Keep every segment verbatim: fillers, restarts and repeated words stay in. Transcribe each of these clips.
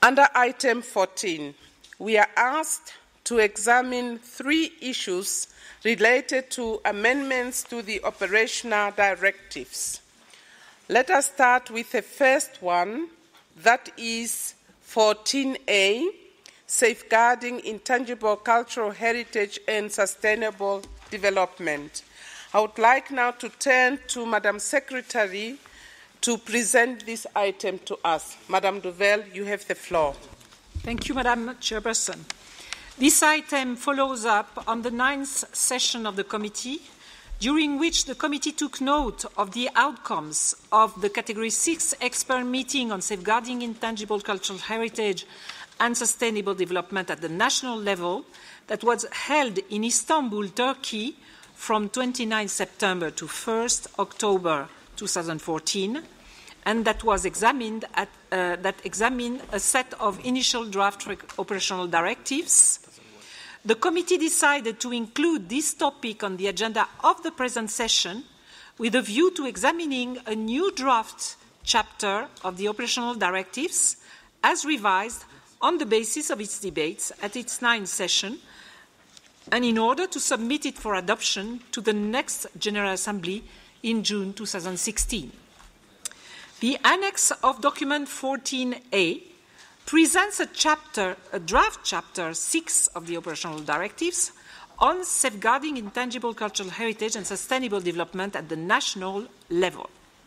Under item fourteen, we are asked to examine three issues related to amendments to the Operational Directives. Let us start with the first one, that is fourteen A, Safeguarding Intangible Cultural Heritage and Sustainable Development. I would like now to turn to Madam Secretary to present this item to us. Madam Duvel, you have the floor. Thank you, Madam Chairperson. This item follows up on the ninth session of the committee, during which the committee took note of the outcomes of the Category six expert meeting on safeguarding intangible cultural heritage and sustainable development at the national level that was held in Istanbul, Turkey, from twenty-ninth September to first October two thousand fourteen, and that was examined at, uh, that examined a set of initial draft operational directives. The committee decided to include this topic on the agenda of the present session with a view to examining a new draft chapter of the operational directives as revised on the basis of its debates at its ninth session, and in order to submit it for adoption to the next General Assembly in June two thousand sixteen. The annex of document fourteen A presents a chapter, a draft chapter six of the operational directives on safeguarding intangible cultural heritage and sustainable development at the national level.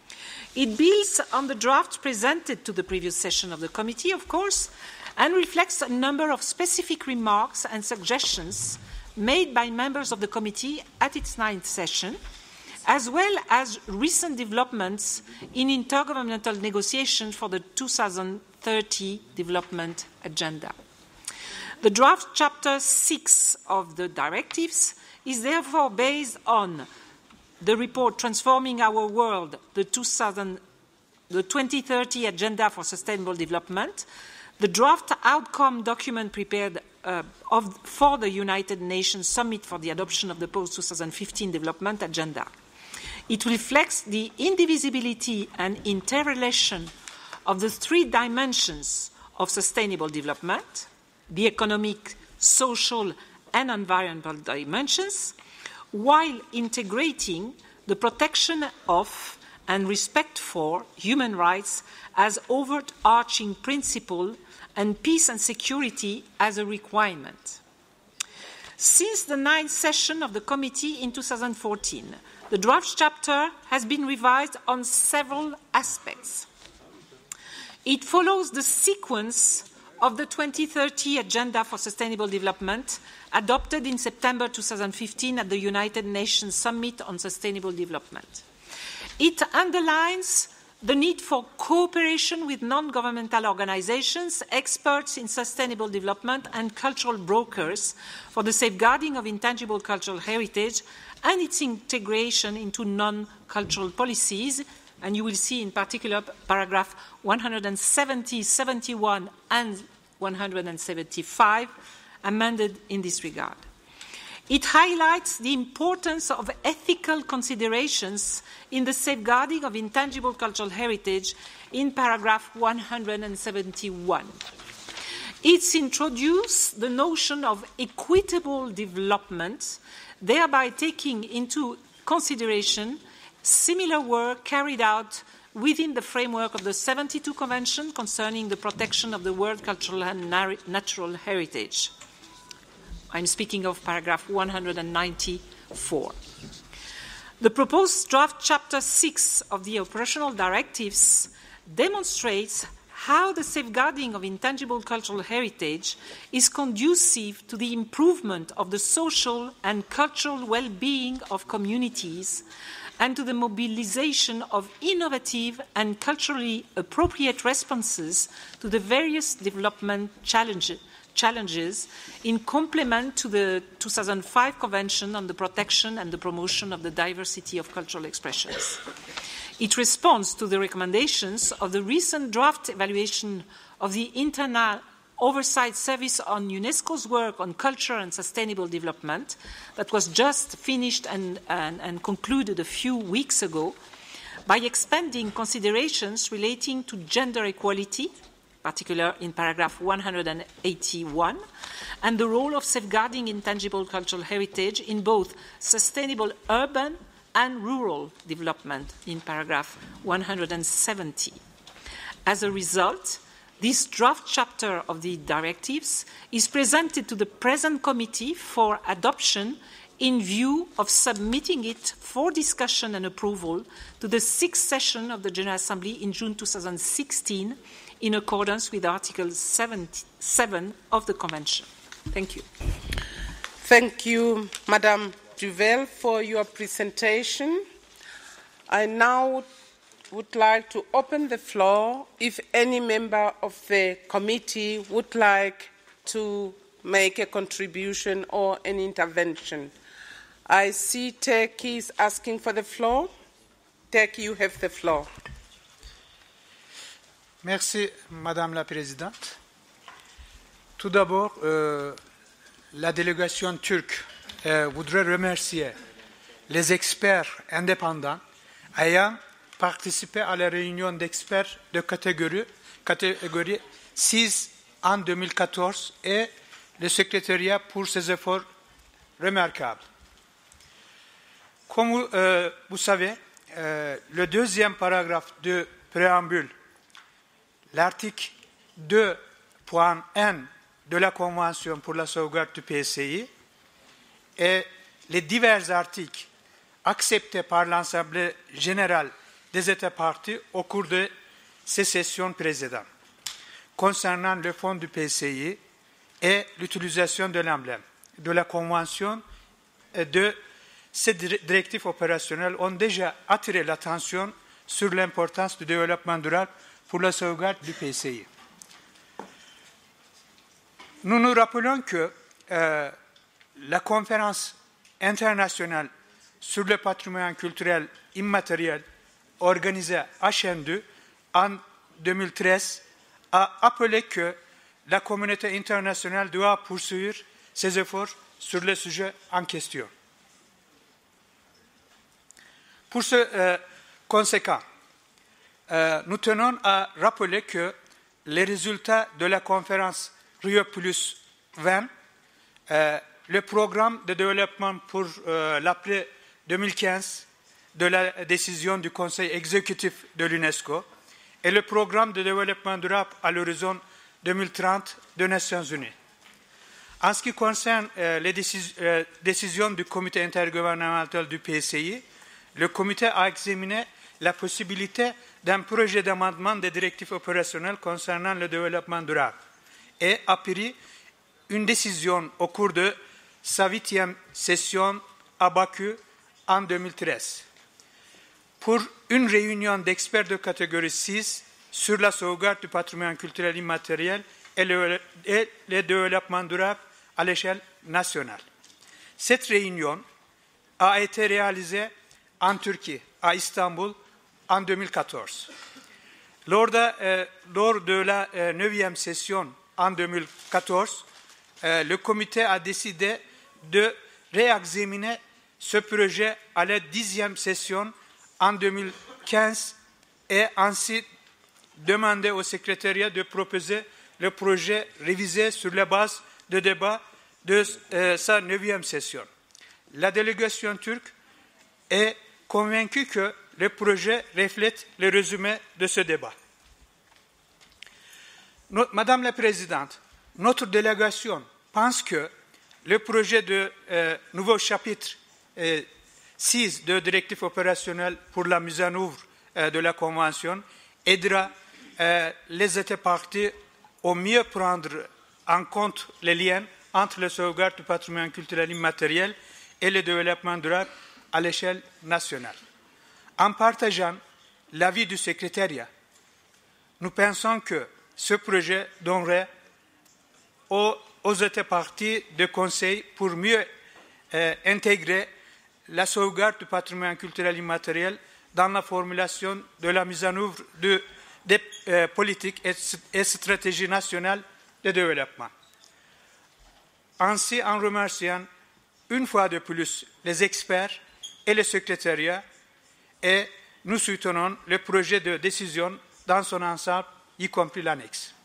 It builds on the draft presented to the previous session of the committee, of course, and reflects a number of specific remarks and suggestions made by members of the committee at its ninth session, as well as recent developments in intergovernmental negotiations for the two thousand thirty development agenda. The draft chapter six of the directives is therefore based on the report Transforming Our World, the, two thousand, the twenty thirty Agenda for Sustainable Development, the draft outcome document prepared uh, of, for the United Nations Summit for the adoption of the post twenty fifteen development agenda. It reflects the indivisibility and interrelation of the three dimensions of sustainable development, the economic, social, and environmental dimensions, while integrating the protection of and respect for human rights as overarching principle and peace and security as a requirement. Since the ninth session of the committee in two thousand fourteen, the draft chapter has been revised on several aspects. It follows the sequence of the twenty thirty Agenda for Sustainable Development adopted in September two thousand fifteen at the United Nations Summit on Sustainable Development. It underlines the need for cooperation with non-governmental organizations, experts in sustainable development, and cultural brokers for the safeguarding of intangible cultural heritage and its integration into non-cultural policies. And you will see in particular paragraph one hundred seventy, seventy-one, and one hundred seventy-five amended in this regard. It highlights the importance of ethical considerations in the safeguarding of intangible cultural heritage in paragraph one hundred seventy-one. It's introduced the notion of equitable development, thereby taking into consideration similar work carried out within the framework of the seventy-two Convention concerning the protection of the world cultural and natural heritage. I'm speaking of paragraph one hundred ninety-four. The proposed draft chapter six of the operational directives demonstrates how the safeguarding of intangible cultural heritage is conducive to the improvement of the social and cultural well-being of communities and to the mobilization of innovative and culturally appropriate responses to the various development challenges, challenges in complement to the two thousand five Convention on the Protection and the Promotion of the Diversity of Cultural Expressions. It responds to the recommendations of the recent draft evaluation of the Internal Oversight Service on UNESCO's work on culture and sustainable development that was just finished and, and, and concluded a few weeks ago by expanding considerations relating to gender equality, particular in paragraph one hundred eighty-one, and the role of safeguarding intangible cultural heritage in both sustainable urban and rural development in paragraph one hundred seventy. As a result, this draft chapter of the directives is presented to the present committee for adoption in view of submitting it for discussion and approval to the sixth session of the General Assembly in June two thousand sixteen in accordance with Article seven of the Convention. Thank you. Thank you, Madame Duvel, for your presentation. I now would like to open the floor if any member of the committee would like to make a contribution or an intervention. I see Turkey is asking for the floor. Turkey, you have the floor. Merci, Madame la Présidente. Tout d'abord, euh, la délégation turque euh, voudrait remercier les experts indépendants ayant participé à la réunion d'experts de catégorie, catégorie six en deux mille quatorze et le secrétariat pour ses efforts remarquables. Comme euh, vous savez, euh, le deuxième paragraphe de préambule, l'article deux point un de la Convention pour la sauvegarde du P C I et les divers articles acceptés par l'Assemblée générale des États parties au cours de ces sessions précédentes concernant le fonds du P C I et l'utilisation de l'emblème de la Convention et de ces directives opérationnelles ont déjà attiré l'attention sur l'importance du développement durable pour la sauvegarde du P C I. Nous nous rappelons que euh, la conférence internationale sur le patrimoine culturel immatériel organisée à Chengdu en deux mille treize a appelé que la communauté internationale doit poursuivre ses efforts sur le sujet en question. Pour ce euh, conséquent, euh, nous tenons à rappeler que les résultats de la conférence Rio plus vingt, euh, le programme de développement pour euh, l'après deux mille quinze de la décision du Conseil exécutif de l'UNESCO et le programme de développement durable à l'horizon deux mille trente des Nations Unies. En ce qui concerne euh, les décis euh, décisions du Comité intergouvernemental du P C I, le Comité a examiné la possibilité d'un projet d'amendement des directives opérationnelles concernant le développement durable et a pris une décision au cours de sa huitième session à Bakou en deux mille treize. Pour une réunion d'experts de catégorie six sur la sauvegarde du patrimoine culturel immatériel et le, et le développement durable à l'échelle nationale. Cette réunion a été réalisée en Turquie, à Istanbul, en deux mille quatorze. Lors de, euh, lors de la euh, neuvième session en deux mille quatorze, euh, le comité a décidé de réexaminer ce projet à la dixième session en deux mille quinze et ainsi demandé au secrétariat de proposer le projet révisé sur la base de débat de euh, sa neuvième session. La délégation turque est convaincue que le projet reflète le résumé de ce débat. Notre, Madame la Présidente, notre délégation pense que le projet de euh, nouveau chapitre euh, six de directive opérationnelle pour la mise en œuvre euh, de la Convention aidera euh, les États parties au mieux prendre en compte les liens entre la sauvegarde du patrimoine culturel immatériel et le développement durable à l'échelle nationale. En partageant l'avis du secrétariat, nous pensons que ce projet donnerait aux, aux États parties de conseils pour mieux euh, intégrer la sauvegarde du patrimoine culturel immatériel dans la formulation de la mise en œuvre de, des euh, politiques et, et stratégies nationales de développement. Ainsi, en remerciant une fois de plus les experts et le secrétariat, et nous soutenons le projet de décision dans son ensemble, y compris l'annexe.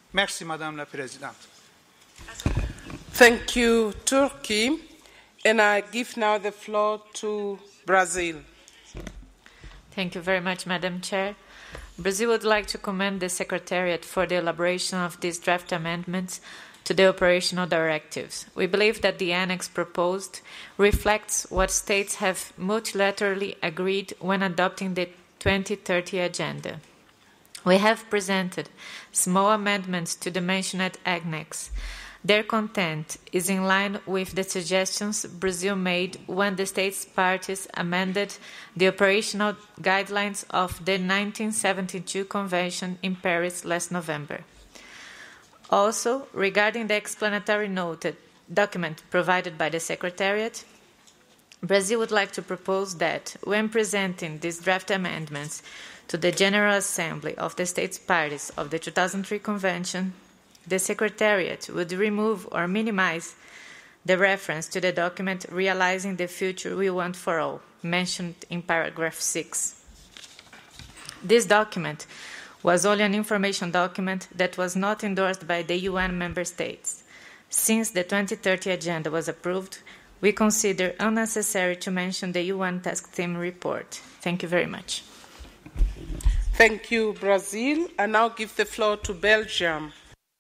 Merci, Madame la Présidente. Thank you, Turkey. And I give now the floor to Brazil. Thank you very much, Madam Chair. Brazil would like to commend the Secretariat for the elaboration of these draft amendments to the operational directives. We believe that the annex proposed reflects what states have multilaterally agreed when adopting the twenty thirty agenda. We have presented small amendments to the mentioned annex. Their content is in line with the suggestions Brazil made when the states parties amended the operational guidelines of the nineteen seventy-two Convention in Paris last November. Also, regarding the explanatory note document provided by the Secretariat, Brazil would like to propose that, when presenting these draft amendments to the General Assembly of the States Parties of the two thousand three Convention, the Secretariat would remove or minimize the reference to the document Realizing the Future We Want for All, mentioned in paragraph six. This document was only an information document that was not endorsed by the U N member states. Since the twenty thirty agenda was approved, we consider unnecessary to mention the U N task team report. Thank you very much. Thank you, Brazil. I now give the floor to Belgium.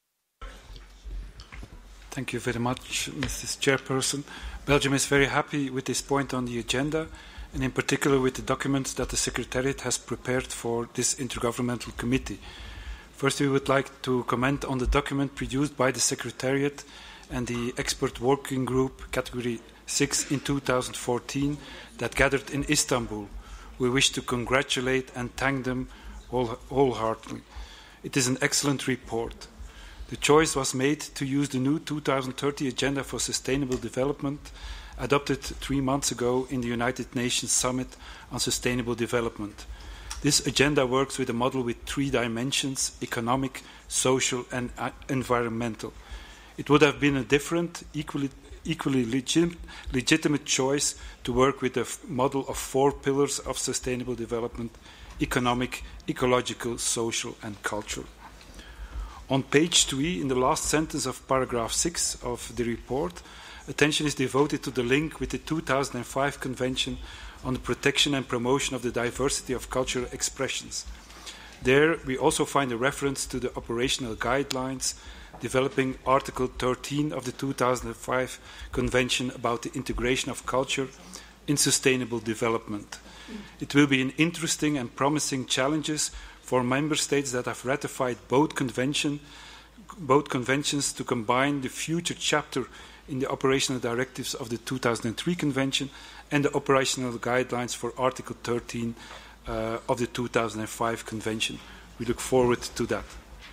Thank you very much, Missus Chairperson. Belgium is very happy with this point on the agenda, and in particular with the documents that the Secretariat has prepared for this Intergovernmental Committee. First, we would like to comment on the document produced by the Secretariat and the Expert Working Group, Category six, in two thousand fourteen, that gathered in Istanbul. We wish to congratulate and thank them whole, wholeheartedly. It is an excellent report. The choice was made to use the new two thousand thirty Agenda for Sustainable Development, adopted three months ago in the United Nations Summit on Sustainable Development. This agenda works with a model with three dimensions: economic, social, and uh, environmental. It would have been a different, equally, equally legit, legitimate choice to work with a f- model of four pillars of sustainable development: economic, ecological, social, and cultural. On page three, in the last sentence of paragraph six of the report, attention is devoted to the link with the two thousand five Convention on the Protection and Promotion of the Diversity of Cultural Expressions. There, we also find a reference to the operational guidelines developing Article thirteen of the two thousand five Convention about the integration of culture in sustainable development. It will be an interesting and promising challenge for member states that have ratified both, convention, both conventions to combine the future chapter in the operational directives of the two thousand three Convention and the operational guidelines for Article thirteen uh, of the two thousand five Convention. We look forward to that.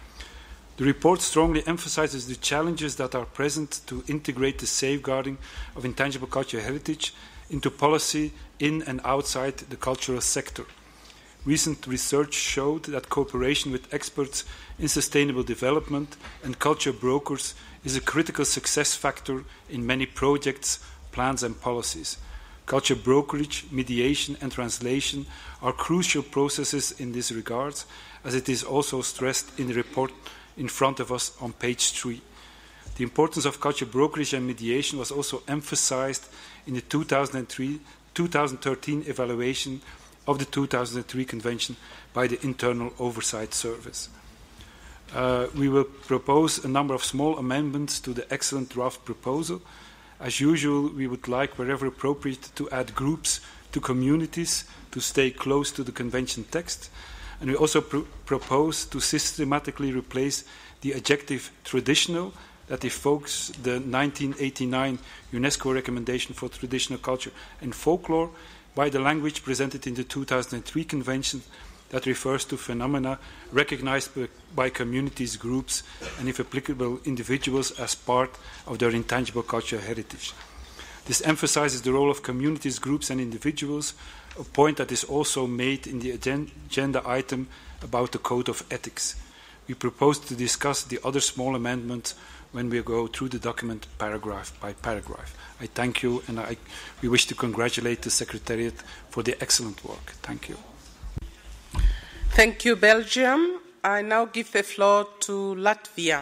The report strongly emphasizes the challenges that are present to integrate the safeguarding of intangible cultural heritage into policy in and outside the cultural sector. Recent research showed that cooperation with experts in sustainable development and culture brokers is a critical success factor in many projects, plans and policies. Culture brokerage, mediation and translation are crucial processes in this regard, as it is also stressed in the report in front of us on page three. The importance of culture brokerage and mediation was also emphasized in the two thousand thirteen evaluation of the two thousand three Convention by the Internal Oversight Service. Uh, we will propose a number of small amendments to the excellent draft proposal. As usual, we would like, wherever appropriate, to add groups to communities to stay close to the Convention text. And we also pr- propose to systematically replace the adjective traditional that evokes the nineteen eighty-nine UNESCO recommendation for traditional culture and folklore by the language presented in the two thousand three Convention that refers to phenomena recognized by, by communities, groups, and, if applicable, individuals as part of their intangible cultural heritage. This emphasizes the role of communities, groups, and individuals, a point that is also made in the agenda item about the Code of Ethics. We propose to discuss the other small amendments when we go through the document paragraph by paragraph. I thank you, and I, we wish to congratulate the Secretariat for the excellent work. Thank you. Thank you, Belgium. I now give the floor to Latvia.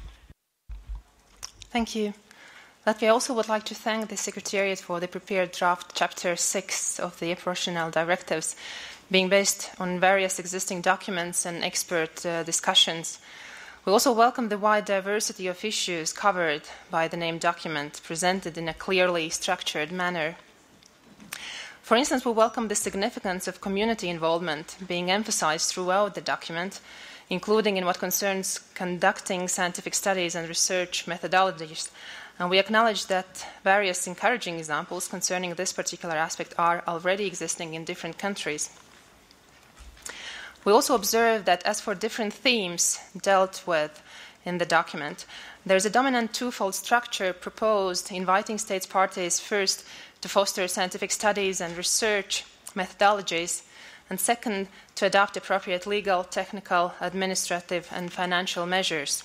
Thank you. Latvia also would like to thank the Secretariat for the prepared draft Chapter six of the Operational Directives, being based on various existing documents and expert uh, discussions. We also welcome the wide diversity of issues covered by the named document, presented in a clearly structured manner. For instance, we welcome the significance of community involvement being emphasized throughout the document, including in what concerns conducting scientific studies and research methodologies. And we acknowledge that various encouraging examples concerning this particular aspect are already existing in different countries. We also observe that as for different themes dealt with in the document, there is a dominant twofold structure proposed, inviting states parties first to foster scientific studies and research methodologies, and second, to adopt appropriate legal, technical, administrative, and financial measures.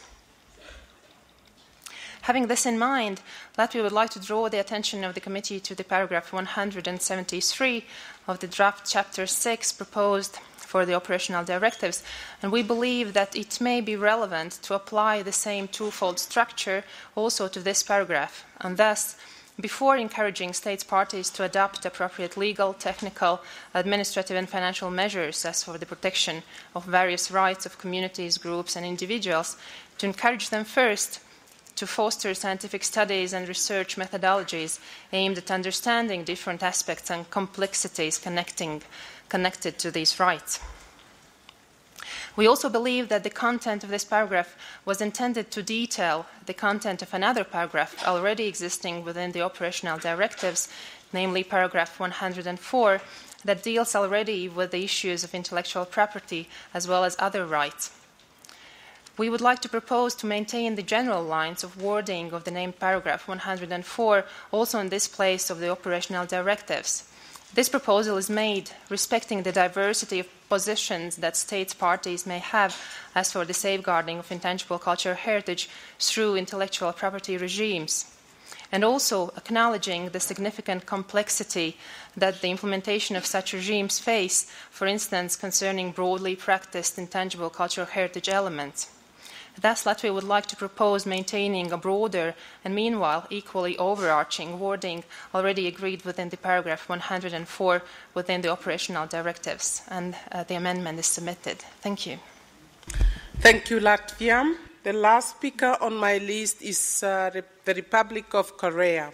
Having this in mind, Latvia would like to draw the attention of the committee to the paragraph one hundred seventy-three of the draft Chapter six proposed for the operational directives, and we believe that it may be relevant to apply the same twofold structure also to this paragraph, and thus, before encouraging states parties to adopt appropriate legal, technical, administrative, and financial measures as for the protection of various rights of communities, groups, and individuals, to encourage them first to foster scientific studies and research methodologies aimed at understanding different aspects and complexities connecting, connected to these rights. We also believe that the content of this paragraph was intended to detail the content of another paragraph already existing within the operational directives, namely paragraph one hundred four, that deals already with the issues of intellectual property as well as other rights. We would like to propose to maintain the general lines of wording of the named paragraph one hundred four also in this place of the operational directives. This proposal is made respecting the diversity of positions that states parties may have as for the safeguarding of intangible cultural heritage through intellectual property regimes, and also acknowledging the significant complexity that the implementation of such regimes face, for instance, concerning broadly practiced intangible cultural heritage elements. Thus, Latvia would like to propose maintaining a broader and meanwhile equally overarching wording already agreed within the paragraph one hundred four within the operational directives, and uh, the amendment is submitted. Thank you. Thank you, Latvia. The last speaker on my list is uh, the Republic of Korea.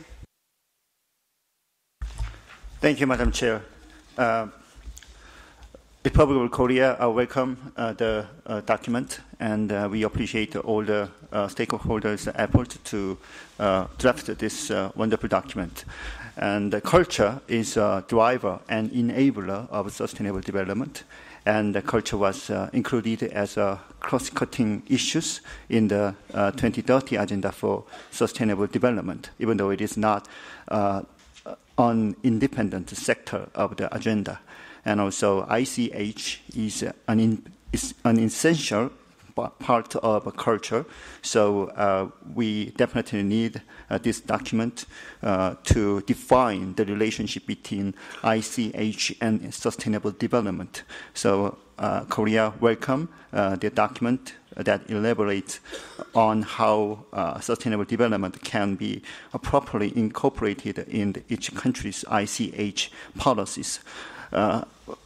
Thank you, Madam Chair. Uh, Republic of Korea uh, welcome uh, the uh, document, and uh, we appreciate all the uh, stakeholders' effort to uh, draft this uh, wonderful document. And uh, culture is a driver and enabler of sustainable development, and the culture was uh, included as a cross-cutting issues in the uh, twenty thirty agenda for sustainable development, even though it is not uh, an independent sector of the agenda. And also I C H is an, in, is an essential part of a culture, so uh, we definitely need uh, this document uh, to define the relationship between I C H and sustainable development. So uh, Korea welcome uh, the document that elaborates on how uh, sustainable development can be uh, properly incorporated in each country's I C H policies. Uh,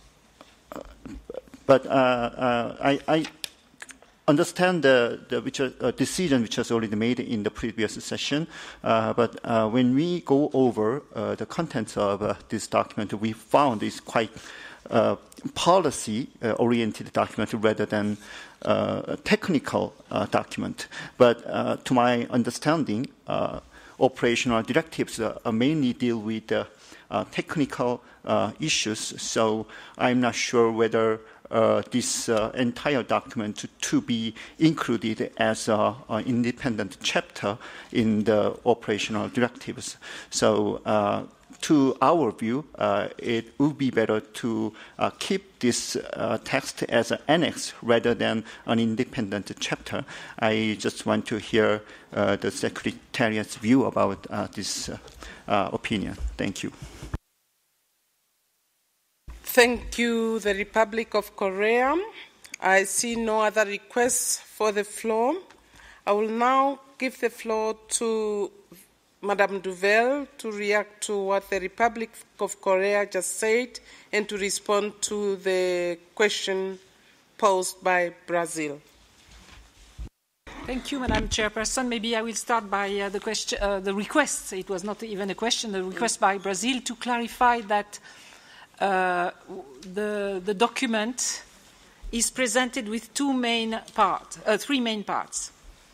but uh, uh, I, I understand the, the which, uh, decision which was already made in the previous session, uh, but uh, when we go over uh, the contents of uh, this document, we found it's quite uh, policy-oriented uh, document rather than uh, a technical uh, document. But uh, to my understanding, uh, operational directives uh, mainly deal with uh, uh, technical uh, issues, so I'm not sure whether uh, this uh, entire document to, to be included as an independent chapter in the operational directives. So uh, to our view, uh, it would be better to uh, keep this uh, text as an annex rather than an independent chapter. I just want to hear uh, the Secretariat's view about uh, this uh, uh, opinion. Thank you. Thank you, the Republic of Korea. I see no other requests for the floor. I will now give the floor to Madame Duvel to react to what the Republic of Korea just said and to respond to the question posed by Brazil. Thank you, Madam Chairperson. Maybe I will start by uh, the, question, uh, the request. It was not even a question, the request by Brazil to clarify that uh, the, the document is presented with two main parts, uh, three main parts.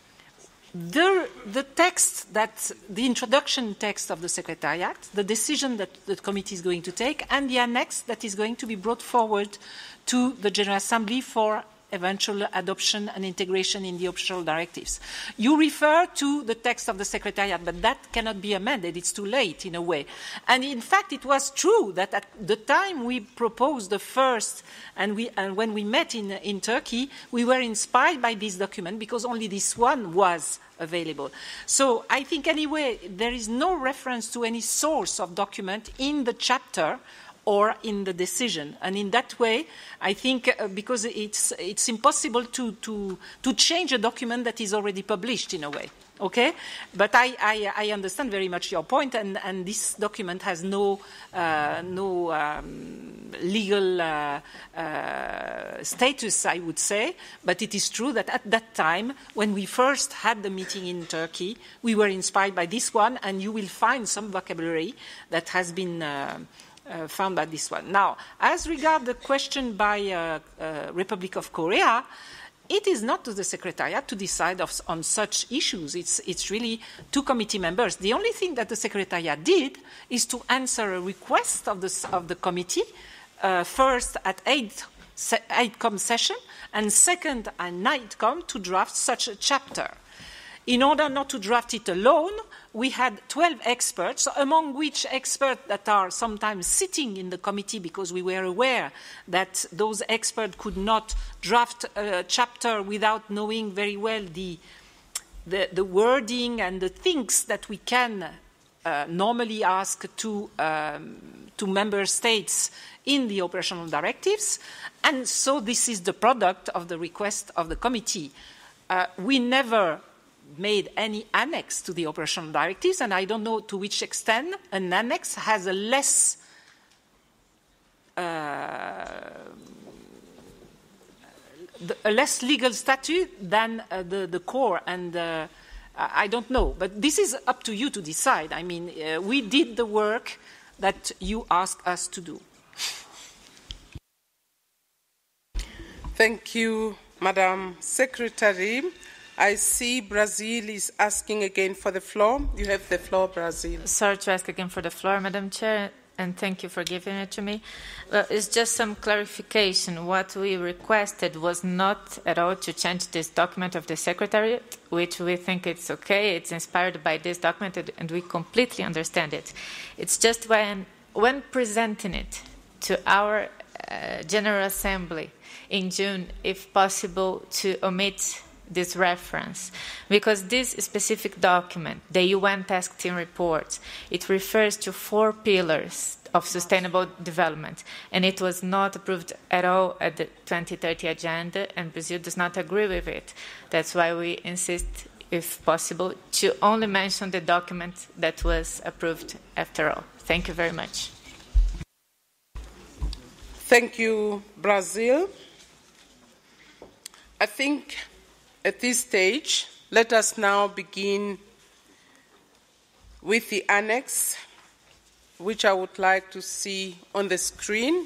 The, the text that, the introduction text of the Secretariat, the decision that the committee is going to take, and the annex that is going to be brought forward to the General Assembly for eventual adoption and integration in the operational directives. You refer to the text of the Secretariat, but that cannot be amended. It's too late, in a way. And in fact, it was true that at the time we proposed the first, and, we, and when we met in, in Turkey, we were inspired by this document because only this one was available. So I think, anyway, there is no reference to any source of document in the chapter or in the decision. And in that way, I think, uh, because it's, it's impossible to, to, to change a document that is already published, in a way. Okay? But I, I, I understand very much your point, and, and this document has no, uh, no um, legal uh, uh, status, I would say. But it is true that at that time, when we first had the meeting in Turkey, we were inspired by this one, and you will find some vocabulary that has been uh, Uh, found by this one. Now, as regards the question by uh, uh, Republic of Korea, it is not to the Secretariat to decide of, on such issues. It's, it's really two committee members. The only thing that the Secretariat did is to answer a request of the, of the committee, uh, first at eighth COM session, and second at ninth COM to draft such a chapter. In order not to draft it alone, we had twelve experts, among which experts that are sometimes sitting in the committee because we were aware that those experts could not draft a chapter without knowing very well the, the, the wording and the things that we can uh, normally ask to, um, to member states in the operational directives. And so this is the product of the request of the committee. Uh, we never made any annex to the operational directives, and I don't know to which extent an annex has a less uh, a less legal statute than uh, the, the core, and uh, I don't know. But this is up to you to decide. I mean, uh, we did the work that you asked us to do. Thank you, Madam Secretary. I see Brazil is asking again for the floor. You have the floor, Brazil. Sorry to ask again for the floor, Madam Chair, and thank you for giving it to me. Well, it's just some clarification. What we requested was not at all to change this document of the Secretariat, which we think it's okay. It's inspired by this document, and we completely understand it. It's just when, when presenting it to our uh, General Assembly in June, if possible, to omit this reference, because this specific document, the U N Task Team report, it refers to four pillars of sustainable development, and it was not approved at all at the twenty thirty agenda, and Brazil does not agree with it. That's why we insist, if possible, to only mention the document that was approved after all. Thank you very much. Thank you, Brazil. I think at this stage, let us now begin with the annex, which I would like to see on the screen.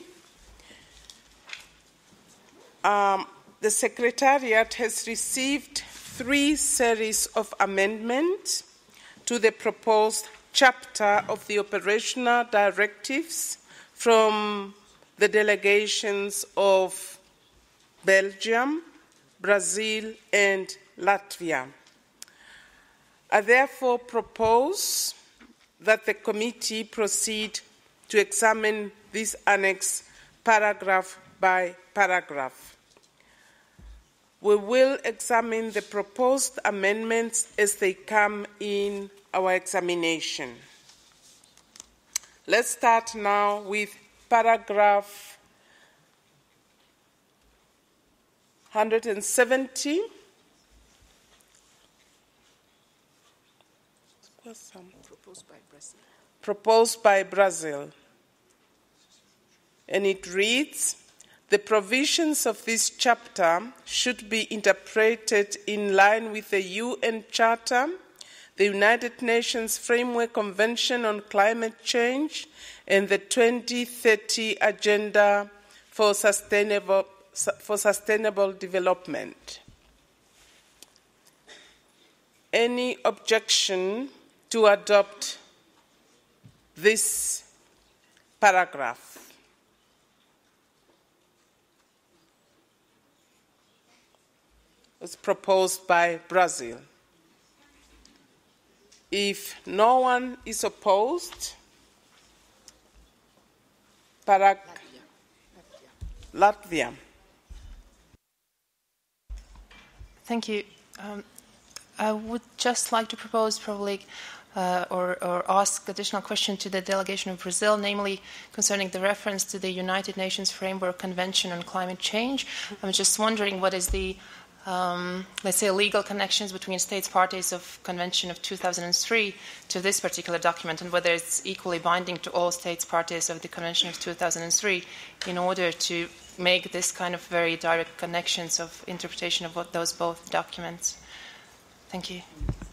Um, the Secretariat has received three series of amendments to the proposed chapter of the operational directives from the delegations of Belgium, Brazil, and Latvia. I therefore propose that the committee proceed to examine this annex paragraph by paragraph. We will examine the proposed amendments as they come in our examination. Let's start now with paragraph hundred seventy. Proposed by Brazil. Proposed by Brazil. And it reads, the provisions of this chapter should be interpreted in line with the U N Charter, the United Nations Framework Convention on Climate Change, and the twenty thirty Agenda for Sustainable, for Sustainable Development. Any objection to adopt this paragraph? Was proposed by Brazil. If no one is opposed, Parag Latvia. Thank you. Um, I would just like to propose probably uh, or, or ask additional question to the delegation of Brazil, namely concerning the reference to the United Nations Framework Convention on Climate Change. I'm just wondering what is the Um, let's say, legal connections between states parties of Convention of two thousand three to this particular document, and whether it's equally binding to all states parties of the Convention of two thousand three in order to make this kind of very direct connections of interpretation of what those both documents. Thank you.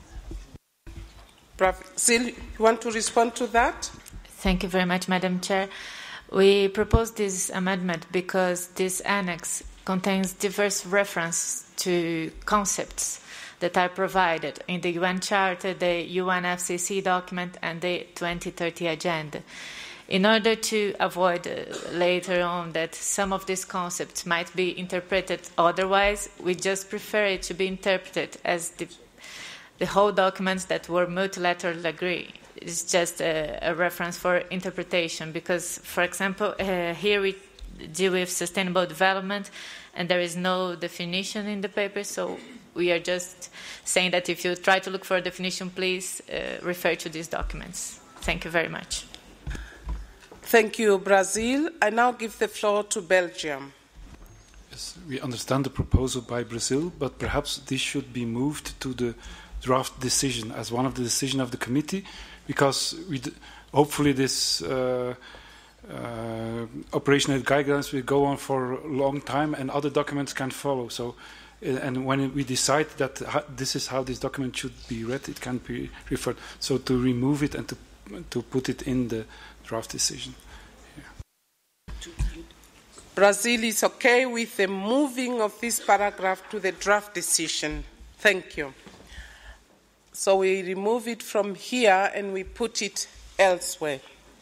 Brazil, you want to respond to that? Thank you very much, Madam Chair. We propose this amendment because this annex contains diverse references to concepts that are provided in the U N Charter, the U N F C C document, and the twenty thirty Agenda. In order to avoid uh, later on that some of these concepts might be interpreted otherwise, we just prefer it to be interpreted as the, the whole documents that were multilateral agreed. It's just a, a reference for interpretation because, for example, uh, here we deal with sustainable development, and there is no definition in the paper, so we are just saying that if you try to look for a definition, please uh, refer to these documents. Thank you very much. Thank you, Brazil. I now give the floor to Belgium. Yes, we understand the proposal by Brazil, but perhaps this should be moved to the draft decision as one of the decision of the committee, because we d hopefully this uh, Uh, operational guidelines will go on for a long time and other documents can follow. So, uh, and when we decide that ha this is how this document should be read, it can be referred. So to remove it and to, to put it in the draft decision. Yeah. Brazil is okay with the moving of this paragraph to the draft decision. Thank you. So we remove it from here and we put it elsewhere.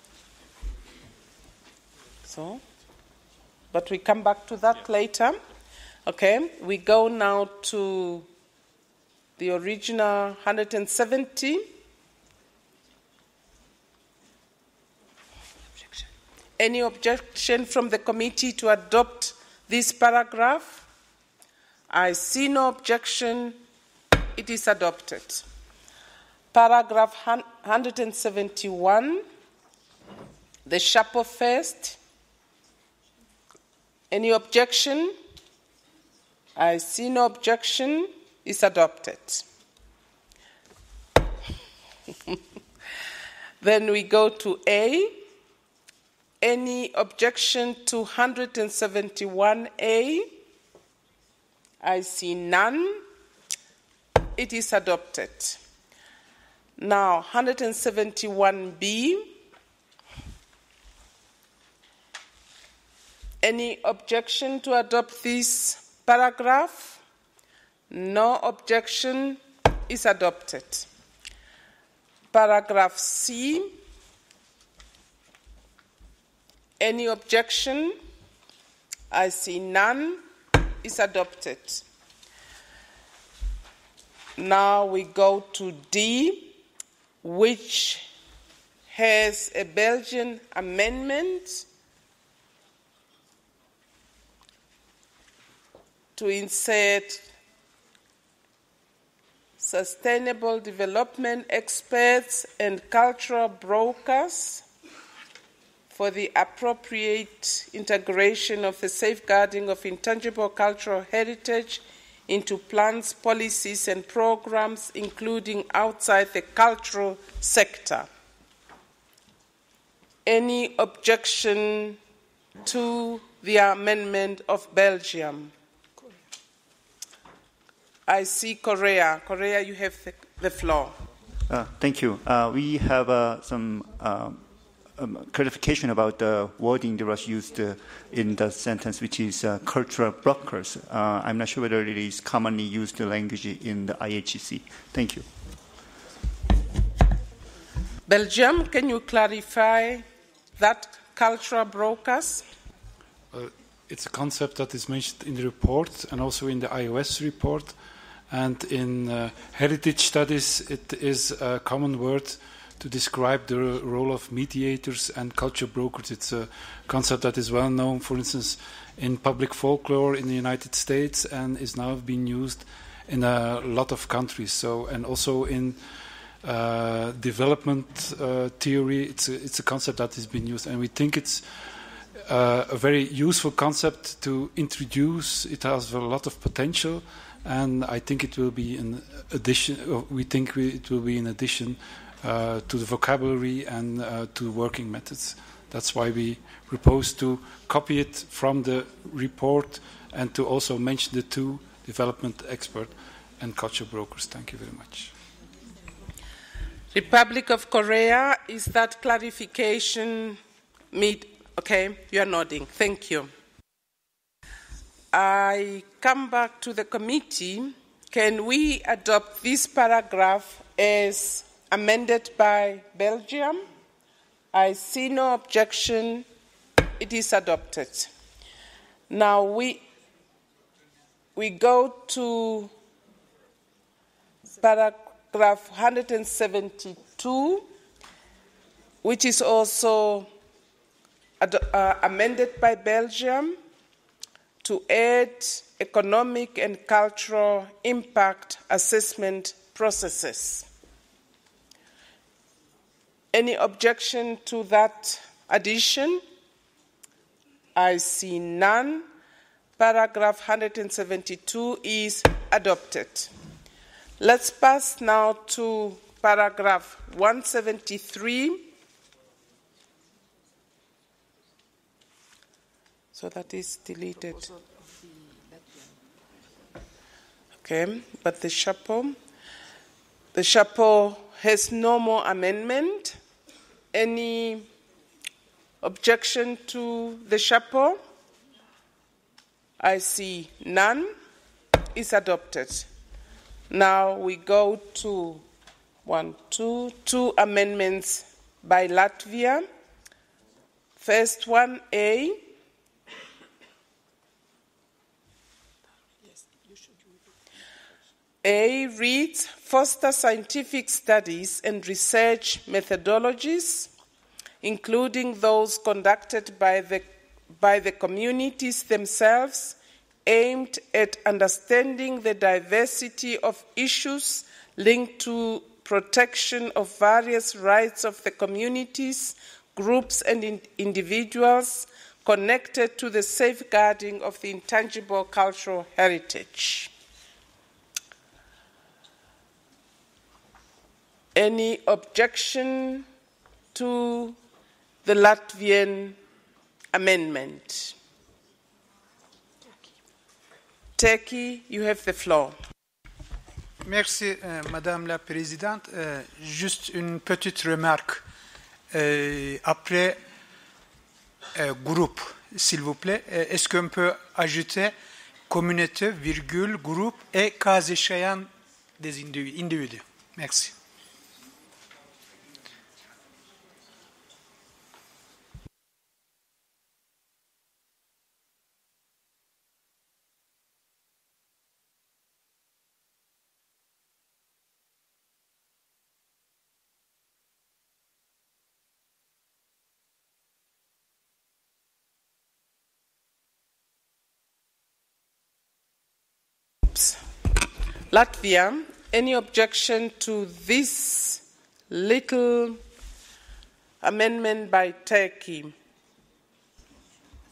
So, but we come back to that yeah. later. Okay, we go now to the original one hundred seventy. Objection. Any objection from the committee to adopt this paragraph? I see no objection. It is adopted. Paragraph one hundred seventy-one, the Chapeau first. Any objection? I see no objection. Is adopted. Then we go to A. Any objection to one hundred seventy-one A? I see none. It is adopted. Now, one hundred seventy-one B. Any objection to adopt this paragraph? No objection. Is adopted. Paragraph C. Any objection? I see none. Is adopted. Now we go to D, which has a Belgian amendment to insert sustainable development experts and cultural brokers for the appropriate integration of the safeguarding of intangible cultural heritage into plans, policies, and programs, including outside the cultural sector. Any objection to the amendment of Belgium? I see Korea. Korea, you have the, the floor. Uh, thank you. Uh, we have uh, some um, um, clarification about the wording that was used uh, in the sentence, which is uh, cultural brokers. Uh, I'm not sure whether it is commonly used language in the I H C. Thank you. Belgium, can you clarify that cultural brokers? Uh, it's a concept that is mentioned in the report and also in the I O S report. And in uh, heritage studies, it is a common word to describe the role of mediators and culture brokers. It's a concept that is well known, for instance, in public folklore in the United States and is now being used in a lot of countries. So, and also in uh, development uh, theory, it's a, it's a concept that is being used. And we think it's uh, a very useful concept to introduce. It has a lot of potential. And I think it will be an addition. We think we, it will be in addition uh, to the vocabulary and uh, to working methods. That's why we propose to copy it from the report and to also mention the two development expert and culture brokers. Thank you very much. Republic of Korea, is that clarification made? Okay, you are nodding. Thank you. I come back to the committee. Can we adopt this paragraph as amended by Belgium? I see no objection. It is adopted. Now we, we go to paragraph one hundred seventy-two, which is also ad- uh, amended by Belgium, to add economic and cultural impact assessment processes. Any objection to that addition? I see none. Paragraph one hundred seventy-two is adopted. Let's pass now to paragraph one seventy-three. So that is deleted. Okay, but the chapeau, the chapeau has no more amendment. Any objection to the chapeau? I see none. Is adopted. Now we go to one, two, two amendments by Latvia. First one, A. A reads, foster scientific studies and research methodologies, including those conducted by the, by the communities themselves, aimed at understanding the diversity of issues linked to protection of various rights of the communities, groups, and in individuals connected to the safeguarding of the intangible cultural heritage. Any objection to the Latvian amendment? Turkey, you have the floor. Merci, euh, Madame la Présidente. Euh, juste une petite remarque. Euh, après euh, groupe, s'il vous plaît, euh, est-ce qu'on peut ajouter communauté, virgule, groupe et cas échéant des individus? Merci. Latvia, any objection to this little amendment by Turkey?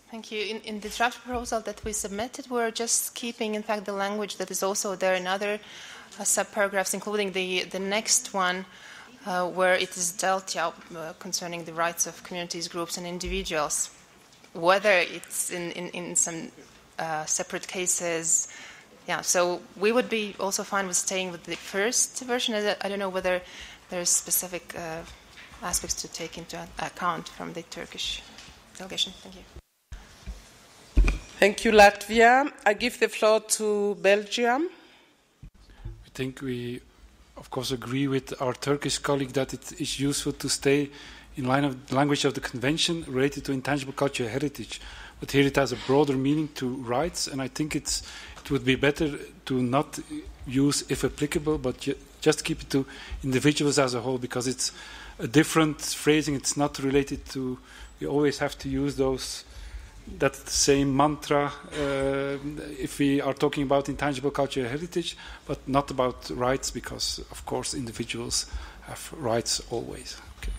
Thank you. In, in the draft proposal that we submitted, we're just keeping, in fact, the language that is also there in other uh, subparagraphs, including the, the next one, uh, where it is dealt out uh, concerning the rights of communities, groups, and individuals. Whether it's in, in, in some uh, separate cases, yeah, so we would be also fine with staying with the first version. I don't know whether there's specific uh, aspects to take into account from the Turkish delegation. Thank you. Thank you, Latvia. I give the floor to Belgium. I think we, of course, agree with our Turkish colleague that it is useful to stay in line of the language of the Convention related to intangible cultural heritage. But here it has a broader meaning to rights, and I think it's, it would be better to not use if applicable, but ju just keep it to individuals as a whole, because it's a different phrasing. It's not related to, we always have to use those that same mantra uh, if we are talking about intangible cultural heritage, but not about rights, because, of course, individuals have rights always. Okay.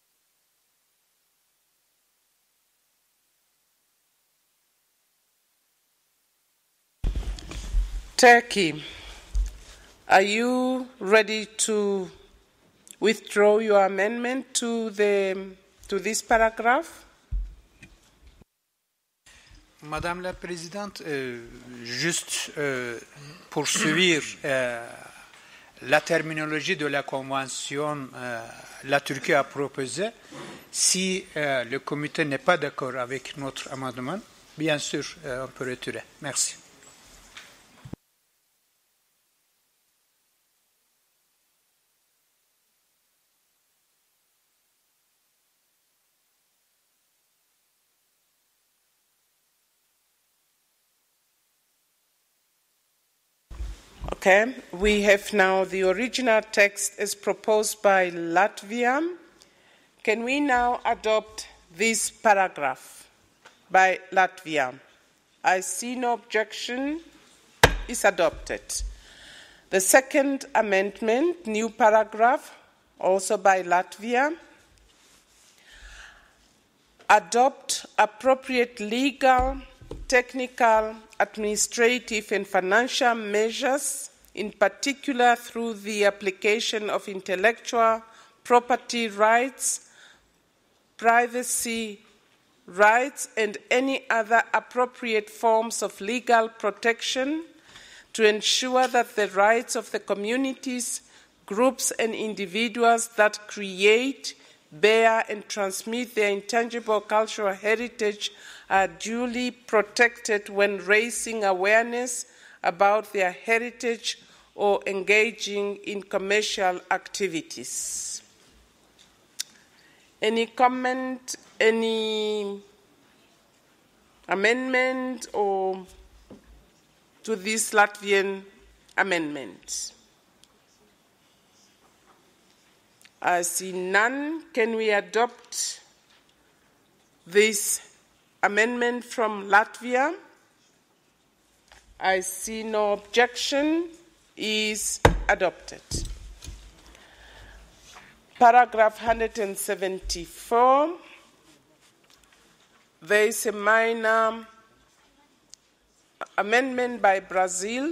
Turkey, are you ready to withdraw your amendment to, the, to this paragraph? Madame la Présidente, euh, juste euh, poursuivre euh, la terminologie de la Convention, euh, la Turquie a proposé, si euh, le comité n'est pas d'accord avec notre amendement, bien sûr, euh, on peut retirer. Merci. Okay, we have now the original text as proposed by Latvia. Can we now adopt this paragraph by Latvia? I see no objection. It's adopted. The second amendment, new paragraph, also by Latvia. Adopt appropriate legal, technical, administrative and financial measures, in particular through the application of intellectual property rights, privacy rights, and any other appropriate forms of legal protection to ensure that the rights of the communities, groups, and individuals that create, bear, and transmit their intangible cultural heritage are duly protected when raising awareness about their heritage or engaging in commercial activities. Any comment, any amendment or to this Latvian amendment? I see none. Can we adopt this amendment from Latvia? I see no objection. Is adopted. Paragraph one hundred seventy-four. There is a minor amendment by Brazil.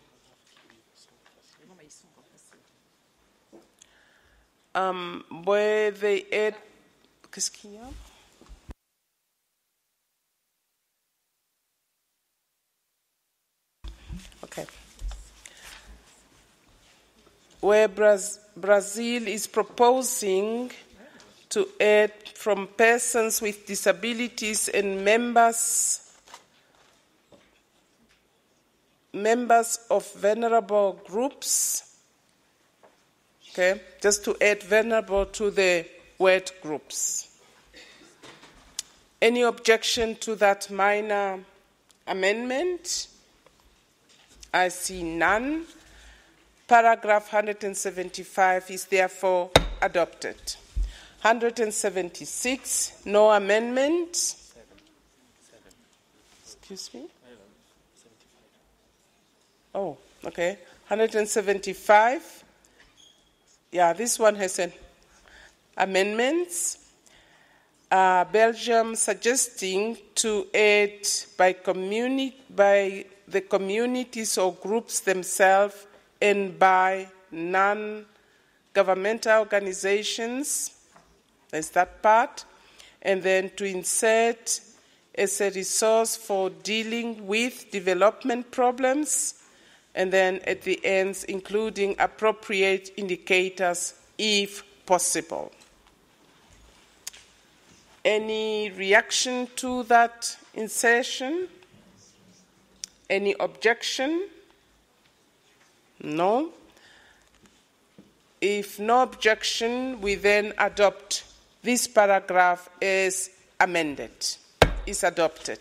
Um, where they add. Qu'est-ce qu'il y a? Okay. Where Braz Brazil is proposing to add from persons with disabilities and members, members of vulnerable groups, okay, just to add vulnerable to the word groups. Any objection to that minor amendment? I see none. Paragraph one hundred seventy-five is therefore adopted. one hundred seventy-six, no amendment. Excuse me? Oh, okay. one hundred seventy-five. Yeah, this one has an amendments. uh, Belgium suggesting to aid by, communi- by the communities or groups themselves and by non-governmental organizations. There's that part. And then to insert as a resource for dealing with development problems, and then at the ends, including appropriate indicators if possible. Any reaction to that insertion? Any objection? No. If no objection, we then adopt this paragraph as amended. Is adopted.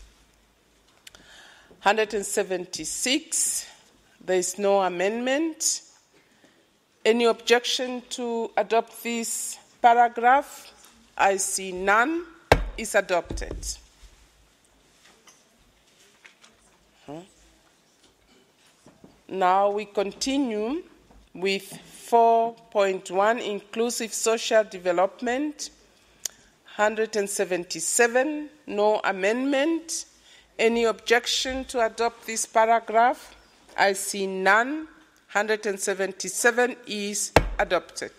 one hundred seventy-six, there is no amendment. Any objection to adopt this paragraph? I see none. Is adopted. Huh? Now we continue with four point one, inclusive social development. one hundred seventy-seven, no amendment. Any objection to adopt this paragraph? I see none. one hundred seventy-seven is adopted.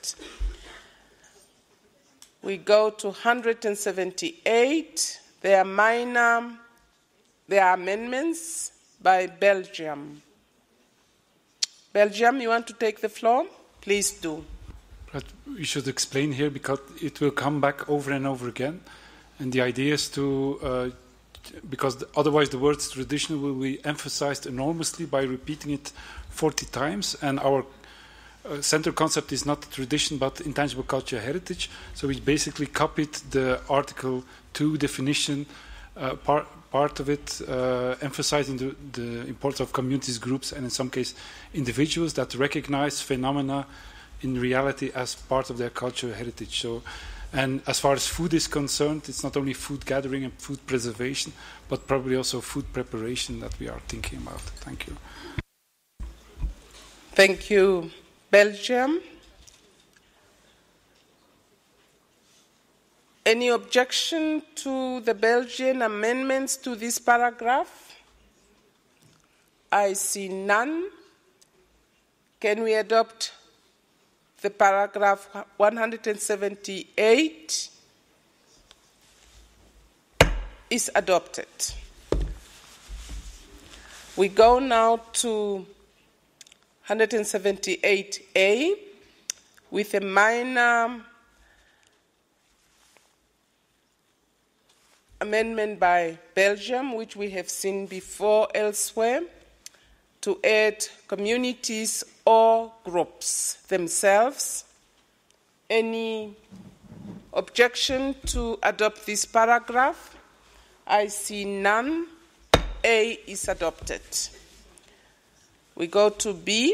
We go to one hundred seventy-eight. There are minor, there are amendments by Belgium. Belgium, you want to take the floor? Please do. But we should explain here because it will come back over and over again. And the idea is to, uh, because the, otherwise the word traditional will be emphasized enormously by repeating it forty times. And our uh, central concept is not tradition but intangible cultural heritage. So we basically copied the Article two definition, uh, part, part of it, uh, emphasizing the, the importance of communities, groups, and in some cases individuals that recognize phenomena in reality as part of their cultural heritage. So, and as far as food is concerned, it's not only food gathering and food preservation, but probably also food preparation that we are thinking about. Thank you. Thank you, Belgium. Any objection to the Belgian amendments to this paragraph? I see none. Can we adopt the paragraph one hundred seventy-eight? Is adopted. We go now to one hundred seventy-eight A with a minor amendment by Belgium, which we have seen before elsewhere, to add communities or groups themselves. Any objection to adopt this paragraph? I see none. A is adopted. We go to B.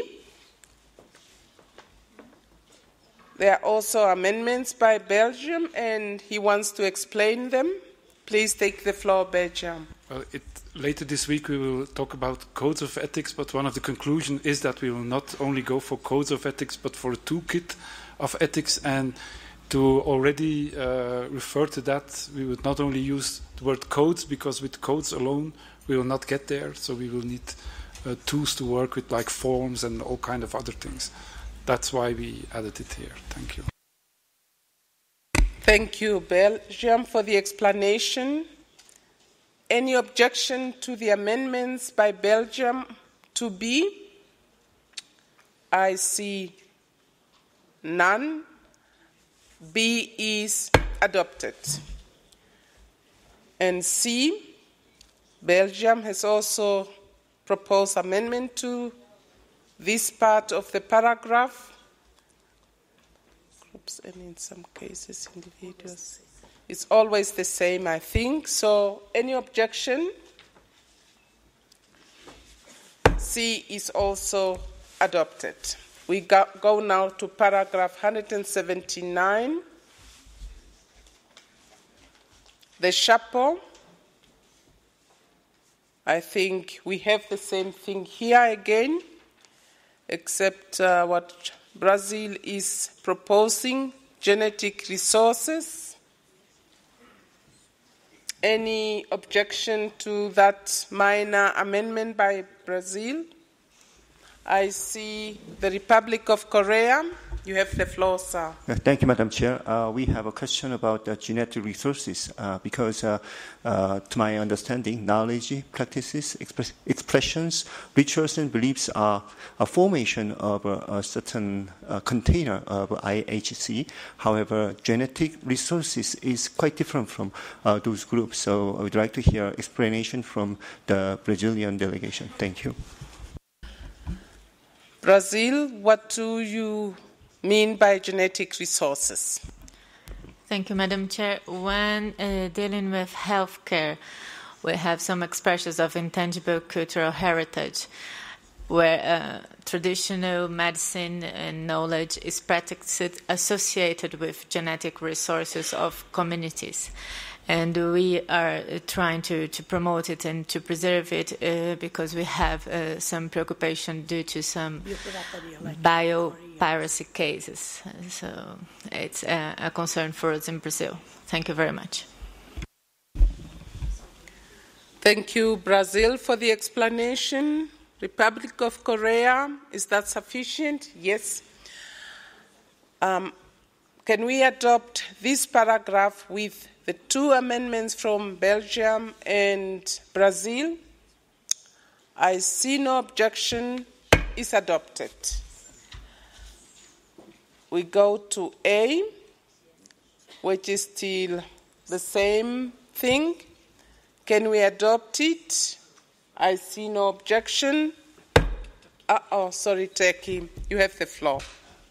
There are also amendments by Belgium, and he wants to explain them. Please take the floor, Belgium. Well, it, later this week we will talk about codes of ethics, but one of the conclusions is that we will not only go for codes of ethics, but for a toolkit of ethics. And to already uh, refer to that, we would not only use the word codes, because with codes alone we will not get there. So we will need uh, tools to work with, like forms and all kind of other things. That's why we added it here. Thank you. Thank you, Belgium, for the explanation. Any objection to the amendments by Belgium to B? I see none. B is adopted. And C, Belgium has also proposed amendment to this part of the paragraph. Groups and in some cases individuals. It's always the same, I think. So any objection? C is also adopted. We go, go now to paragraph one hundred seventy-nine. The chapeau. I think we have the same thing here again, except uh, what Brazil is proposing, genetic resources. Any objection to that minor amendment by Brazil? I see the Republic of Korea. You have the floor, sir. Uh, thank you, Madam Chair. Uh, we have a question about uh, genetic resources uh, because, uh, uh, to my understanding, knowledge, practices, express expressions, rituals, and beliefs are a formation of a, a certain uh, container of I H C. However, genetic resources is quite different from uh, those groups. So I would like to hear explanation from the Brazilian delegation. Thank you. Brazil, what do you mean by genetic resources? Thank you, Madam Chair. When uh, dealing with healthcare, we have some expressions of intangible cultural heritage, where uh, traditional medicine and knowledge is practically associated with genetic resources of communities. And we are trying to, to promote it and to preserve it uh, because we have uh, some preoccupation due to some biopiracy cases. So it's a, a concern for us in Brazil. Thank you very much. Thank you, Brazil, for the explanation. Republic of Korea, is that sufficient? Yes. Um, can we adopt this paragraph with the two amendments from Belgium and Brazil? I see no objection. Is adopted. We go to A, which is still the same thing. Can we adopt it? I see no objection. Uh-oh, sorry, Turkey. You have the floor.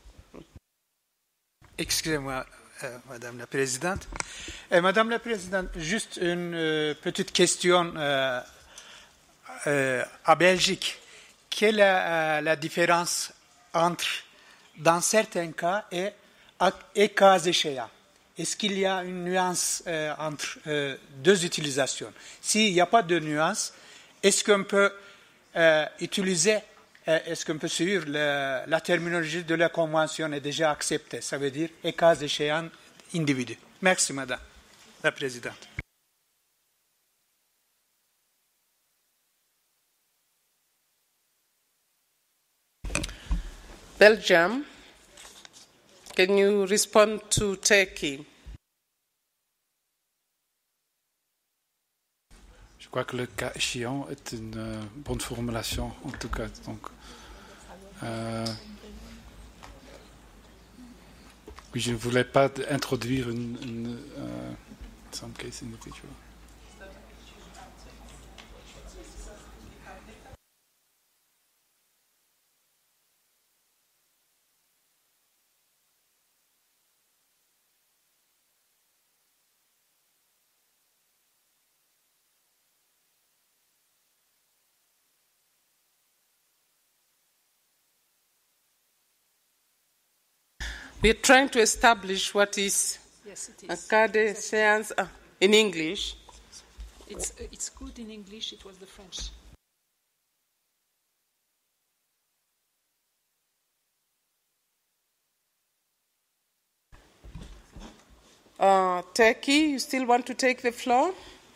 Excusez-moi, euh, Madame la Présidente. Euh, Madame la Présidente, juste une euh, petite question euh, euh, à Belgique. Quelle est euh, la différence entre, dans certains cas, et, et cas échéants? Est-ce qu'il y a une nuance euh, entre euh, deux utilisations? S'il n'y a pas de nuance, est-ce qu'on peut euh, utiliser, euh, est-ce qu'on peut suivre le, la terminologie de la Convention est déjà acceptée? Ça veut dire et cas échéant individu. Merci, Madame la Présidente. Belgium, can you respond to Turkey? Je crois que le cas échéant est une euh, bonne formulation, en tout cas. Donc, euh, oui, je ne voulais pas introduire une, une euh, some case individual. We're trying to establish what is Yes, it a is. cas de séance uh, in English. It's, uh, it's good in English, it was the French. Uh, Turkey, you still want to take the floor?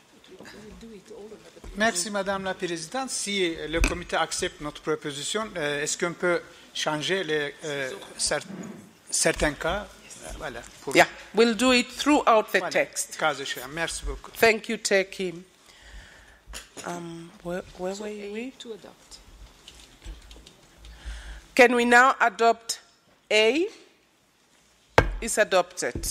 Merci, Madame la Présidente. Si le comité accepte notre proposition, euh, est-ce qu'on peut changer les, euh, cer certains cas? Euh, voilà, pour Yeah, we'll do it throughout the voilà, text. cas échéant. Merci beaucoup. Thank you, Turkey. Um, where where So were A we? to adopt. Can we now adopt A? Is adopted.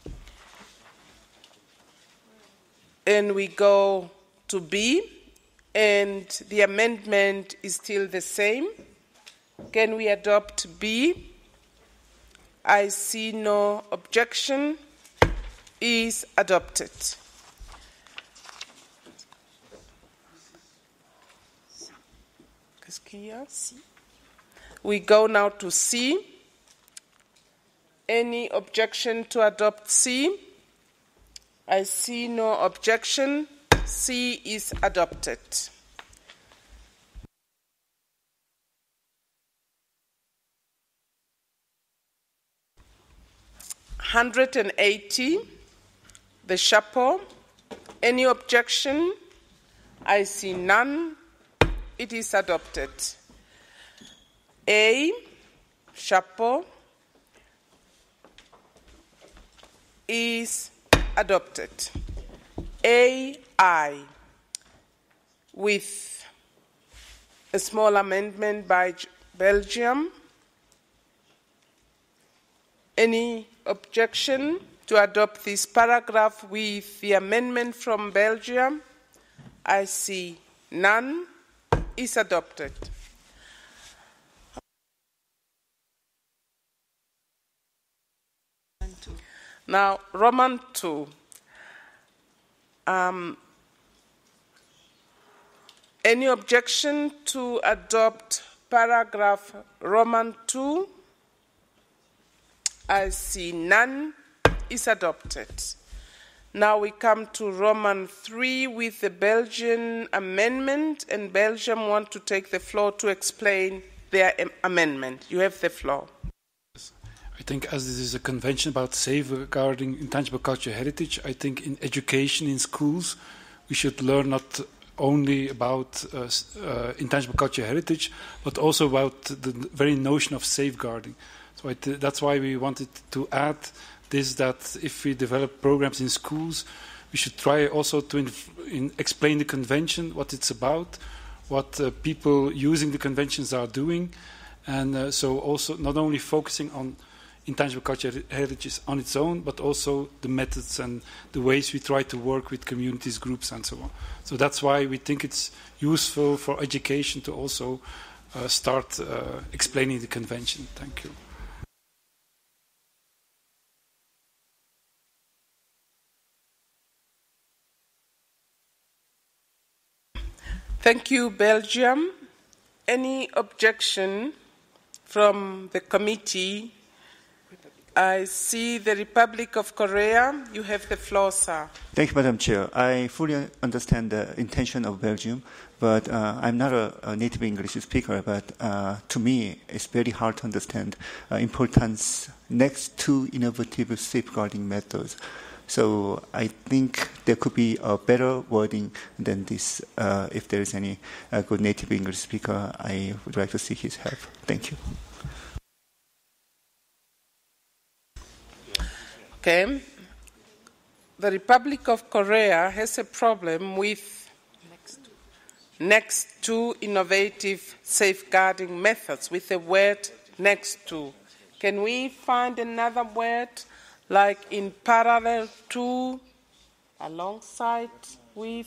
And we go to B, and the amendment is still the same. Can we adopt B? I see no objection. Is adopted. Qu'est-ce qu'il y a? We go now to C. Any objection to adopt C? I see no objection. C is adopted. one hundred eighty, the chapeau. Any objection? I see none. It is adopted. A, chapeau, is adopted. A I, with a small amendment by Belgium. Any objection to adopt this paragraph with the amendment from Belgium? I see none. Is adopted. Now, Roman two. Um, any objection to adopt paragraph Roman two? I see none. Is adopted. Now we come to Roman three with the Belgian amendment, and Belgium want to take the floor to explain their am amendment. You have the floor. I think as this is a convention about safeguarding intangible cultural heritage, I think in education in schools we should learn not only about uh, uh, intangible cultural heritage, but also about the very notion of safeguarding. So I th that's why we wanted to add this, that if we develop programs in schools, we should try also to inf in explain the convention, what it's about, what uh, people using the conventions are doing, and uh, so also not only focusing on intangible cultural heritage on its own, but also the methods and the ways we try to work with communities, groups, and so on. So that's why we think it's useful for education to also uh, start uh, explaining the convention. Thank you. Thank you, Belgium. Any objection from the committee? I see the Republic of Korea. You have the floor, sir. Thank you, Madam Chair. I fully understand the intention of Belgium, but uh, I'm not a, a native English speaker, but uh, to me, it's very hard to understand uh, importance next to innovative safeguarding methods. So I think there could be a better wording than this. Uh, if there is any uh, good native English speaker, I would like to seek his help. Thank you. Okay. The Republic of Korea has a problem with next to innovative safeguarding methods, with the word next to. Can we find another word? Like in parallel to, alongside with.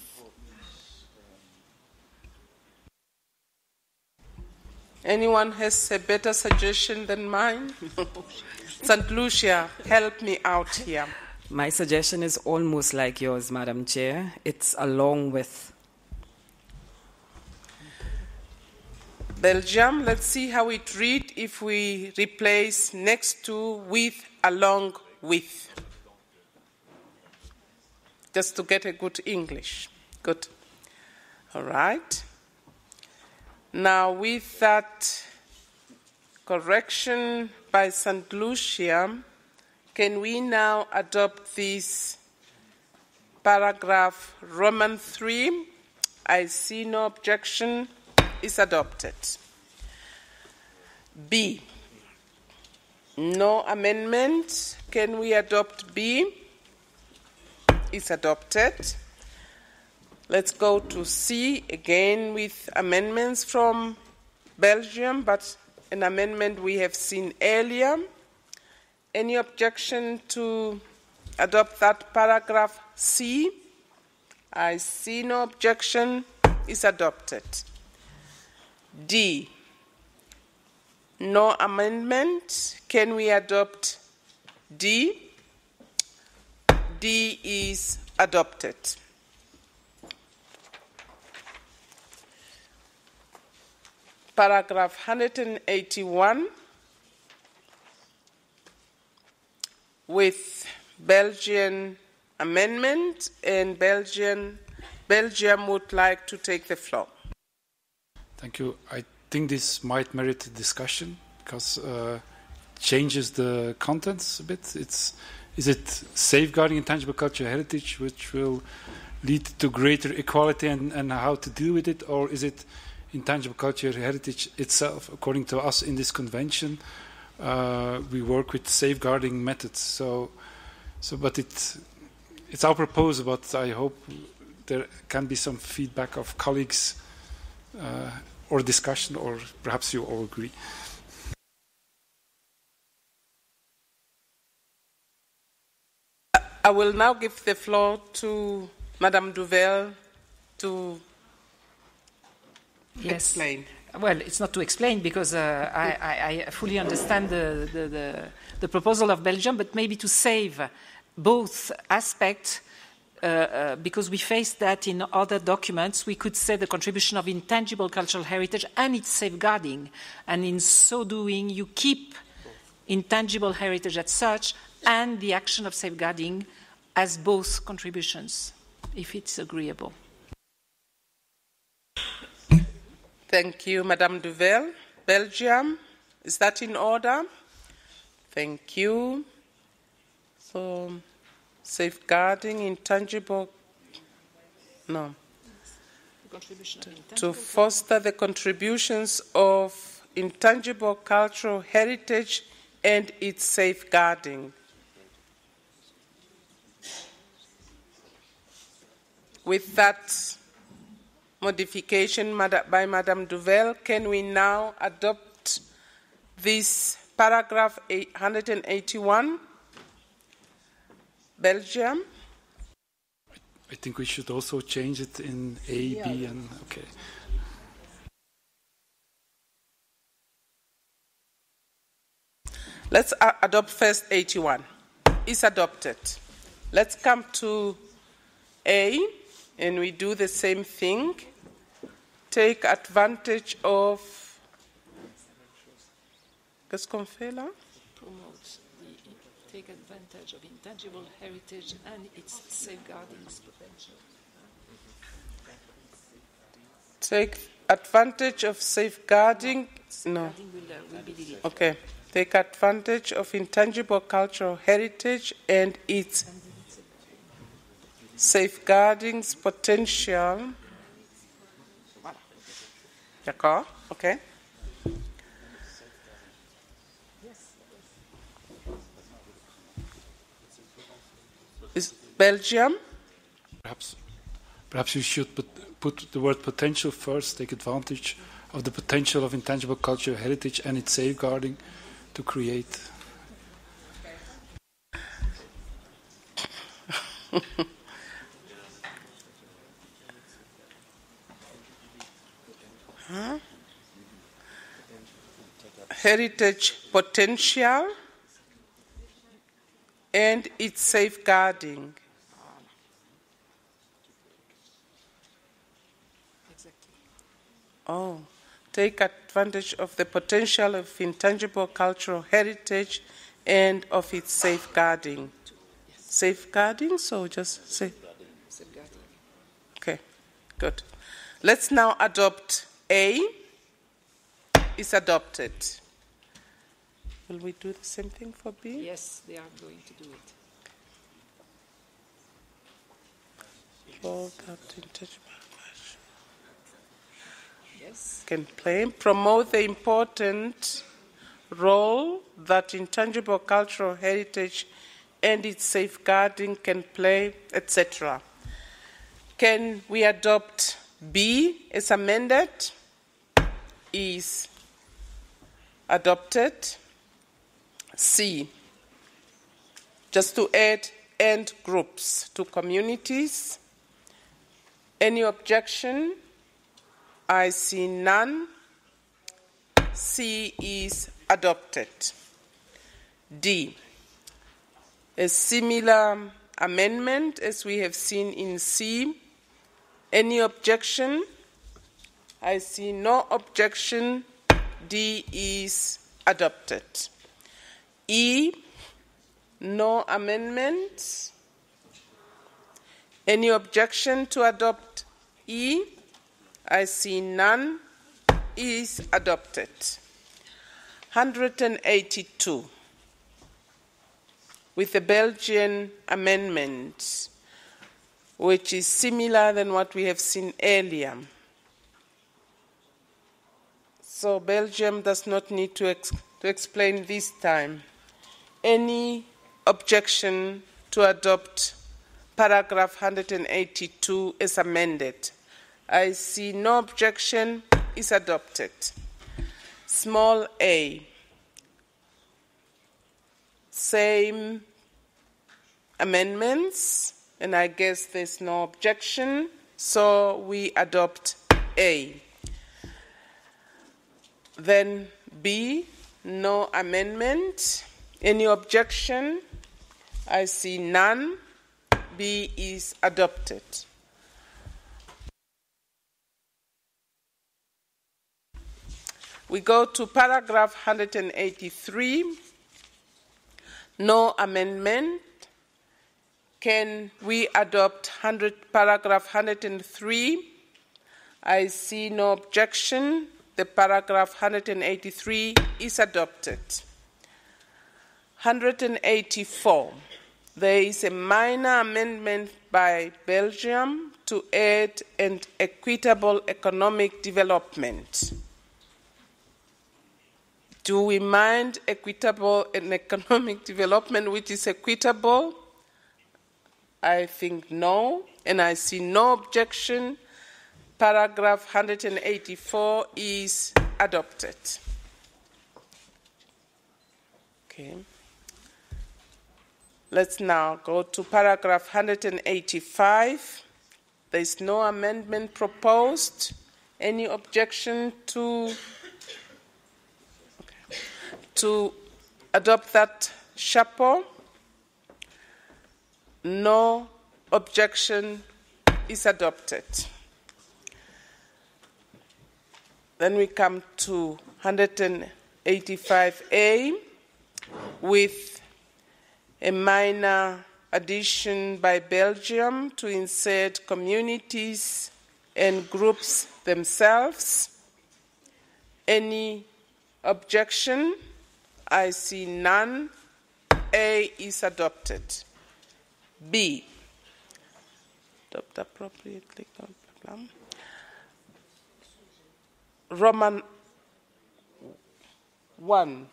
Anyone has a better suggestion than mine? Saint Lucia, help me out here. My suggestion is almost like yours, Madam Chair. It's along with. Belgium, let's see how it reads if we replace next to with along with. Just to get a good English. Good. All right. Now, with that correction by Saint Lucia, can we now adopt this paragraph Roman three? I see no objection. Is adopted. B. No amendment. Can we adopt B? Is adopted. Let's go to C again with amendments from Belgium, but an amendment we have seen earlier. Any objection to adopt that paragraph C? I see no objection. Is adopted. D. No amendment. Can we adopt D? D is adopted. Paragraph one hundred eighty-one with Belgian amendment, and Belgian, Belgium would like to take the floor. Thank you. I think this might merit a discussion because uh, it changes the contents a bit. It's, is it safeguarding intangible cultural heritage, which will lead to greater equality and, and how to deal with it, or is it intangible cultural heritage itself? According to us in this convention, uh, we work with safeguarding methods. So, so but it, it's our proposal, but I hope there can be some feedback of colleagues uh, or discussion, or perhaps you all agree. I will now give the floor to Madame Duvel to yes. explain. Well, it's not to explain because uh, I, I, I fully understand the, the, the, the proposal of Belgium, but maybe to save both aspects, uh, uh, because we faced that in other documents. We could say the contribution of intangible cultural heritage and its safeguarding, and in so doing you keep intangible heritage as such and the action of safeguarding as both contributions, if it's agreeable. Thank you, Madame Duvel. Belgium, is that in order? Thank you. So, safeguarding intangible, no. To foster the contributions of intangible cultural heritage and its safeguarding. With that modification by Madame Duvel, can we now adopt this paragraph one hundred eighty-one? Belgium? I think we should also change it in A, yeah. B, and okay. Let's uh, adopt first eighty-one. It's adopted. Let's come to A, and we do the same thing. Take advantage of. Qu'est-ce qu'on fait là? Promote the, take advantage of intangible heritage and its safeguarding potential. Take advantage of safeguarding. No. Safeguarding will, uh, will be deleted. Okay. Take advantage of intangible cultural heritage and its safeguarding potential. D'accord? Okay. Is Belgium? Perhaps, perhaps you should put, put the word potential first. Take advantage of the potential of intangible cultural heritage and its safeguarding to create. Huh? Heritage potential and its safeguarding. Exactly. Oh. Take advantage of the potential of intangible cultural heritage and of its safeguarding. Yes. Safeguarding, so just say. Safeguarding. Okay, good. Let's now adopt A. Is adopted. Will we do the same thing for B? Yes, they are going to do it. For that intangible. Yes. Can play, promote the important role that intangible cultural heritage and its safeguarding can play, et cetera. Can we adopt B as amended? Is adopted. C, just to add end groups to communities. Any objection? I see none. C is adopted. D, a similar amendment as we have seen in C. Any objection? I see no objection. D is adopted. E, no amendments. Any objection to adopt E? I see none. Is adopted. one hundred eighty-two. With the Belgian amendment, which is similar than what we have seen earlier. So Belgium does not need to, ex to explain this time. Any objection to adopt paragraph one hundred eighty-two as amended? I see no objection, is adopted. Small a, same amendments, and I guess there's no objection, so we adopt A. Then B, no amendment. Any objection? I see none. B is adopted. We go to paragraph one hundred eighty-three. No amendment. Can we adopt one hundred, paragraph one hundred three? I see no objection. The paragraph one hundred eighty-three is adopted. one hundred eighty-four. There is a minor amendment by Belgium to add an equitable economic development. Do we mind equitable and economic development which is equitable? I think no, and I see no objection. Paragraph one hundred eighty-four is adopted. Okay. Let's now go to paragraph one hundred eighty-five. There is no amendment proposed. Any objection to, okay, to adopt that chapeau? No objection is adopted. Then we come to one hundred eighty-five A with a minor addition by Belgium to insert communities and groups themselves. Any objection? I see none. A is adopted. B, adopt appropriately. Roman one,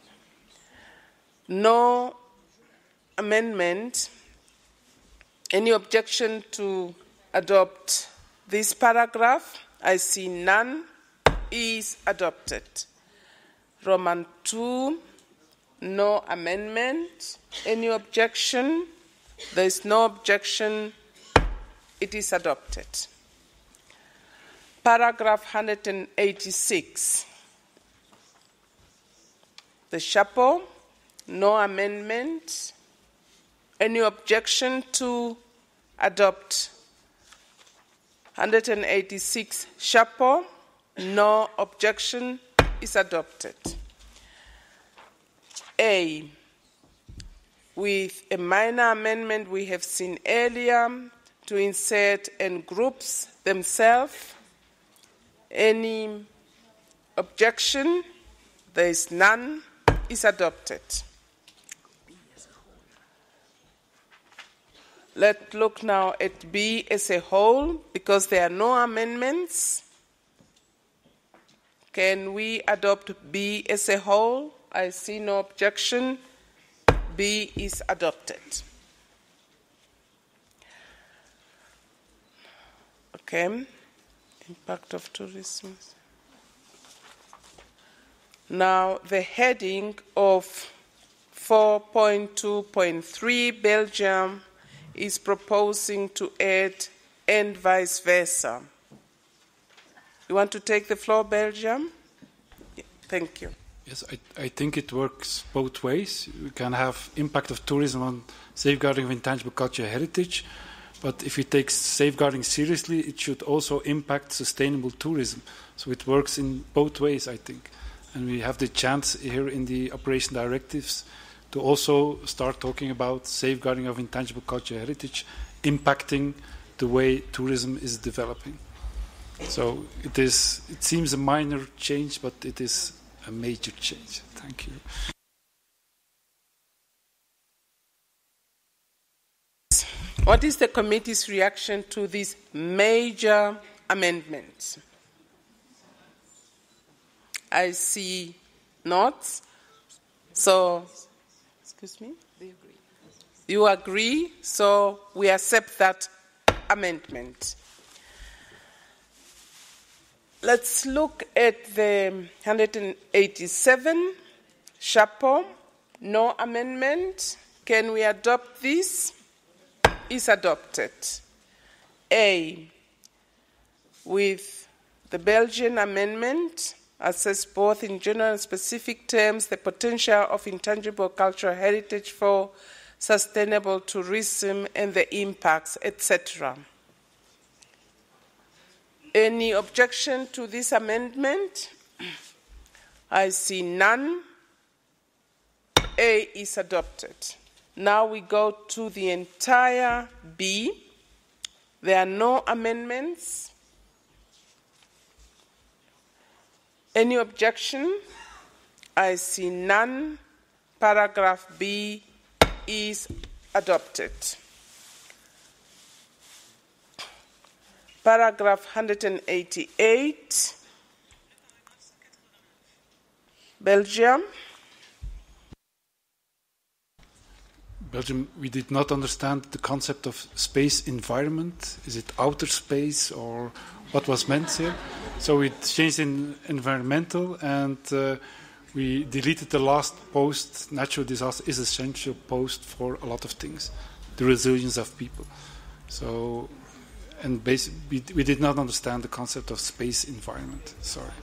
no amendment. Any objection to adopt this paragraph? I see none. Is adopted. Roman two, no amendment. Any objection? There is no objection. It is adopted. Paragraph one hundred eighty-six. The chapeau, no amendment. Any objection to adopt one hundred eighty-six chapeau? No objection, is adopted. A, with a minor amendment we have seen earlier to insert and groups themselves. Any objection? There is none. Is adopted. Let's look now at B as a whole because there are no amendments. Can we adopt B as a whole? I see no objection. B is adopted. Okay. Impact of tourism. Now, the heading of four point two point three, Belgium is proposing to add and vice versa. You want to take the floor, Belgium? Yeah, thank you. Yes, I, I think it works both ways. We can have impact of tourism on safeguarding of intangible cultural heritage, but if we take safeguarding seriously, it should also impact sustainable tourism. So it works in both ways, I think. And we have the chance here in the Operational Directives to also start talking about safeguarding of intangible cultural heritage impacting the way tourism is developing. So it is. It seems a minor change, but it is a major change. Thank you. What is the committee's reaction to these major amendments? I see nods. So, excuse me? They agree. You agree, so we accept that amendment. Let's look at the one hundred eighty-seven, Chapeau, no amendment. Can we adopt this? Is adopted. A, with the Belgian amendment, assess both in general and specific terms the potential of intangible cultural heritage for sustainable tourism and the impacts, et cetera. Any objection to this amendment? I see none. A is adopted. Now we go to the entire B. There are no amendments. Any objection? I see none. Paragraph B is adopted. Paragraph one hundred eighty-eight, Belgium. Belgium, we did not understand the concept of space environment. Is it outer space or what was meant here? So we changed in environmental and uh, we deleted the last post. Natural disaster is essential post for a lot of things, the resilience of people. So, and basically, we, we did not understand the concept of space environment. Sorry.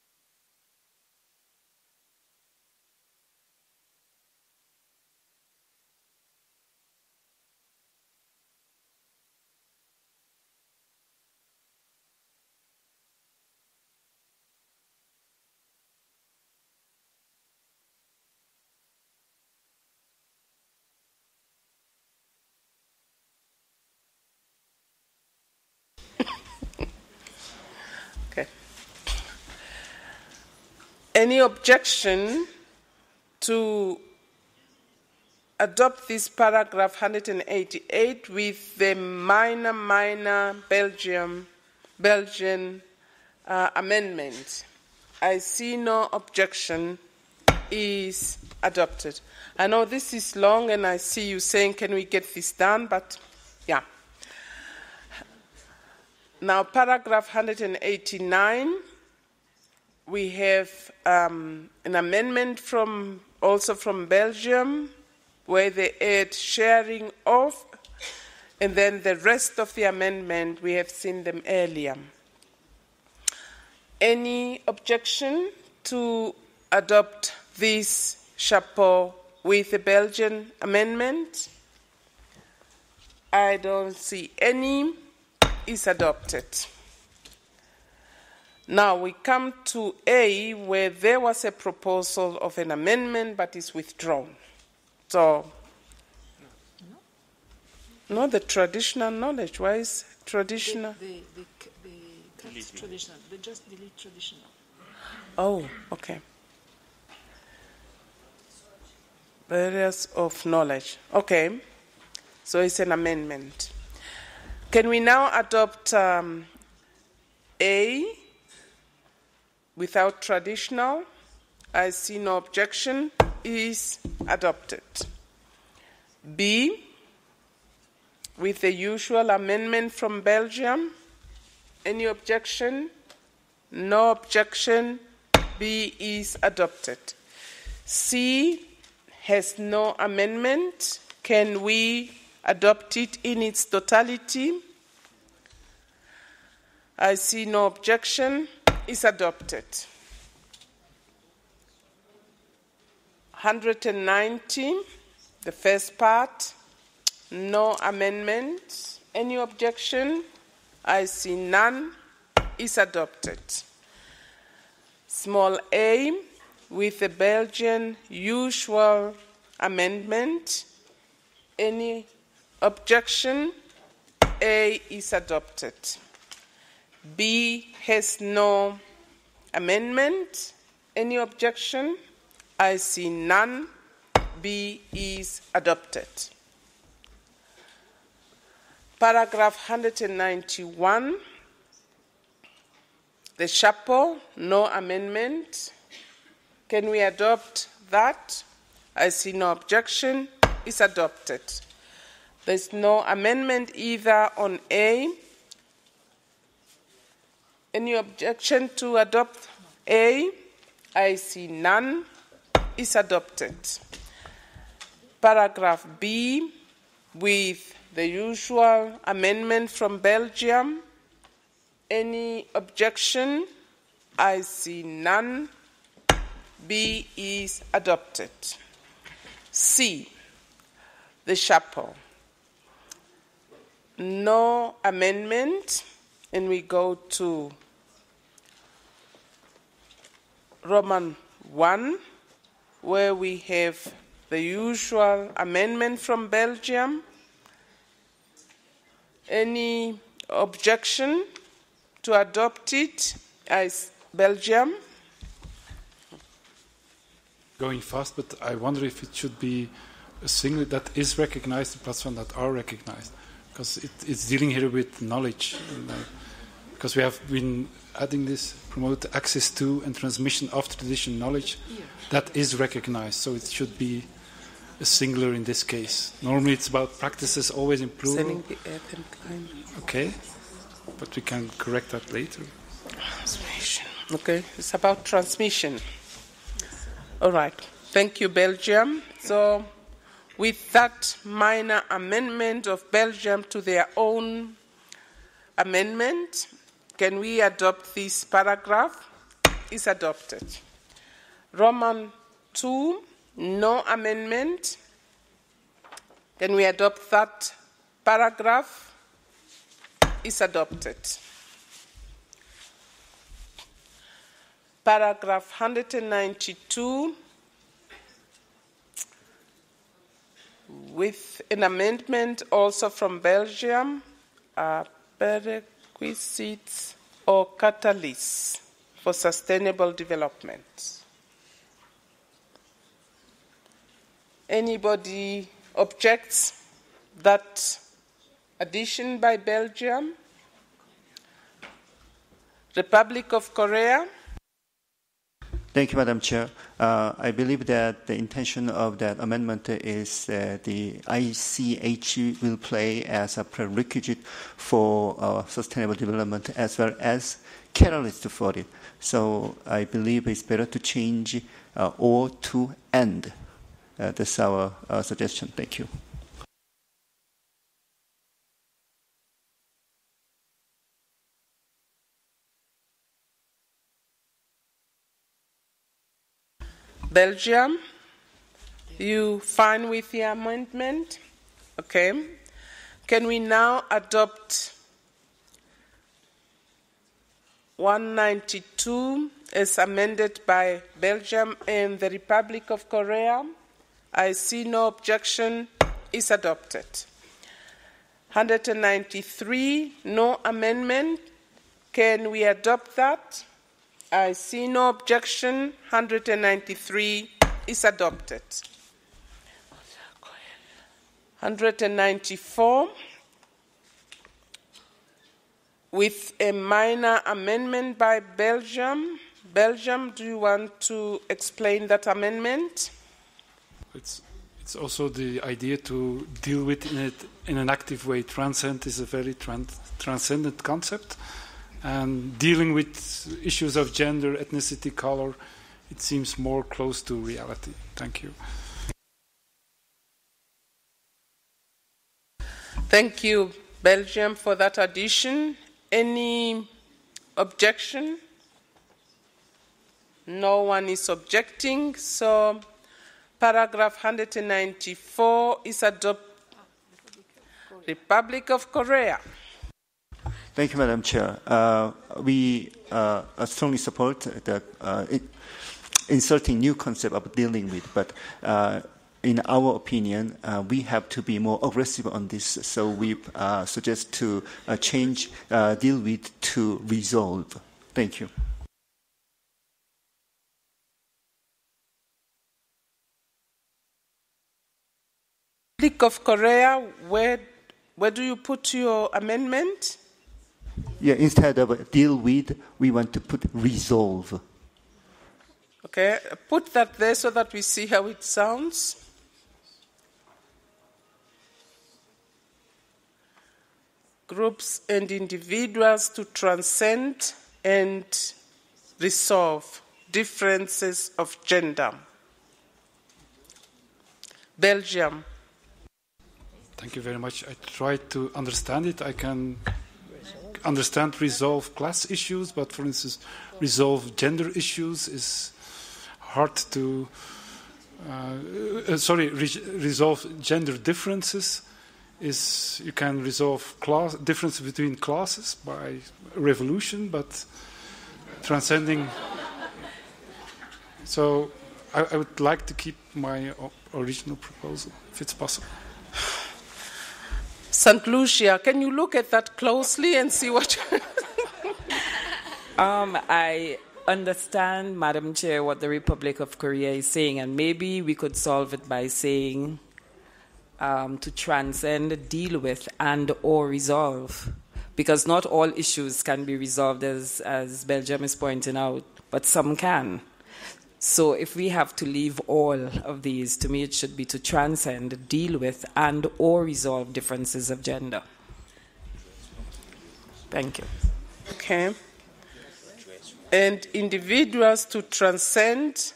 Any objection to adopt this paragraph one hundred eighty-eight with the minor, minor Belgium, Belgian uh, amendment? I see no objection. Is adopted. I know this is long and I see you saying, can we get this done? But yeah. Now, paragraph one hundred eighty-nine. We have um, an amendment from also from Belgium where they add sharing of, and then the rest of the amendment, we have seen them earlier. Any objection to adopt this chapeau with the Belgian amendment? I don't see any. Is adopted. Now we come to A, where there was a proposal of an amendment, but it's withdrawn. So, no, no the traditional knowledge. Why is traditional? They, they, they, they cut traditional. They just delete traditional. Oh, okay. Barriers of knowledge. Okay. So it's an amendment. Can we now adopt um, A? Without traditional, I see no objection, is adopted. B, with the usual amendment from Belgium, any objection? No objection, B is adopted. C has no amendment. Can we adopt it in its totality? I see no objection. Is adopted. one hundred ninety, the first part, no amendment. Any objection? I see none. Is adopted. Small a, with the Belgian usual amendment. Any objection? A is adopted. B has no amendment. Any objection? I see none. B is adopted. Paragraph one hundred ninety-one, the Chapeau, no amendment. Can we adopt that? I see no objection. It's adopted. There's no amendment either on A. Any objection to adopt A? I see none. It's adopted. Paragraph B, with the usual amendment from Belgium. Any objection? I see none. B is adopted. C, the Chapeau. No amendment, and we go to Roman one, where we have the usual amendment from Belgium. Any objection to adopt it as Belgium? Going fast, but I wonder if it should be a single that is recognized plus one that are recognized, because it, it's dealing here with knowledge. And, uh, because we have been adding this, promote access to and transmission of traditional knowledge, yeah. That is recognized, so it should be a singular in this case. Normally it's about practices always in plural. Okay, but we can correct that later. Transmission. Okay, it's about transmission. All right, thank you, Belgium. So with that minor amendment of Belgium to their own amendment, can we adopt this paragraph? It's adopted. Roman two, no amendment. Can we adopt that paragraph? It's adopted. Paragraph one hundred ninety-two, with an amendment also from Belgium, uh, prerequisites or catalysts for sustainable development. Anybody objects that addition by Belgium? Republic of Korea? Thank you, Madam Chair. Uh, I believe that the intention of that amendment is that the I C H will play as a prerequisite for uh, sustainable development as well as catalyst for it. So I believe it's better to change uh, or to end. Uh, that's our uh, suggestion. Thank you. Belgium, you fine with the amendment? Okay. Can we now adopt one ninety-two as amended by Belgium and the Republic of Korea? I see no objection. Is adopted. one hundred ninety-three, no amendment. Can we adopt that? I see no objection. one hundred ninety-three is adopted. one hundred ninety-four, with a minor amendment by Belgium. Belgium, do you want to explain that amendment? It's, it's also the idea to deal with it in an active way. Transcend is a very trans transcendent concept. And dealing with issues of gender, ethnicity, color, it seems more close to reality. Thank you. Thank you, Belgium, for that addition. Any objection? No one is objecting, so paragraph one hundred ninety-four is adopted. Republic of Korea. Thank you, Madam Chair. Uh, we uh, strongly support the uh, it, inserting new concept of dealing with, but uh, in our opinion, uh, we have to be more aggressive on this. So we uh, suggest to uh, change uh, deal with to resolve. Thank you. Republic of Korea, where where do you put your amendment? Yeah, instead of deal with, we want to put resolve. Okay, put that there so that we see how it sounds. Groups and individuals to transcend and resolve differences of gender. Belgium. Thank you very much. I tried to understand it. I can understand resolve class issues, but for instance, resolve gender issues is hard to, uh, uh, sorry, re resolve gender differences is, you can resolve class, differences between classes by revolution, but transcending. So I, I would like to keep my original proposal, if it's possible. Saint Lucia, can you look at that closely and see what you... um, I understand, Madam Chair, what the Republic of Korea is saying, and maybe we could solve it by saying um, to transcend, deal with, and or resolve. Because not all issues can be resolved, as, as Belgium is pointing out, but some can. So if we have to leave all of these, to me it should be to transcend, deal with, and or resolve differences of gender. Thank you. Okay. And individuals to transcend.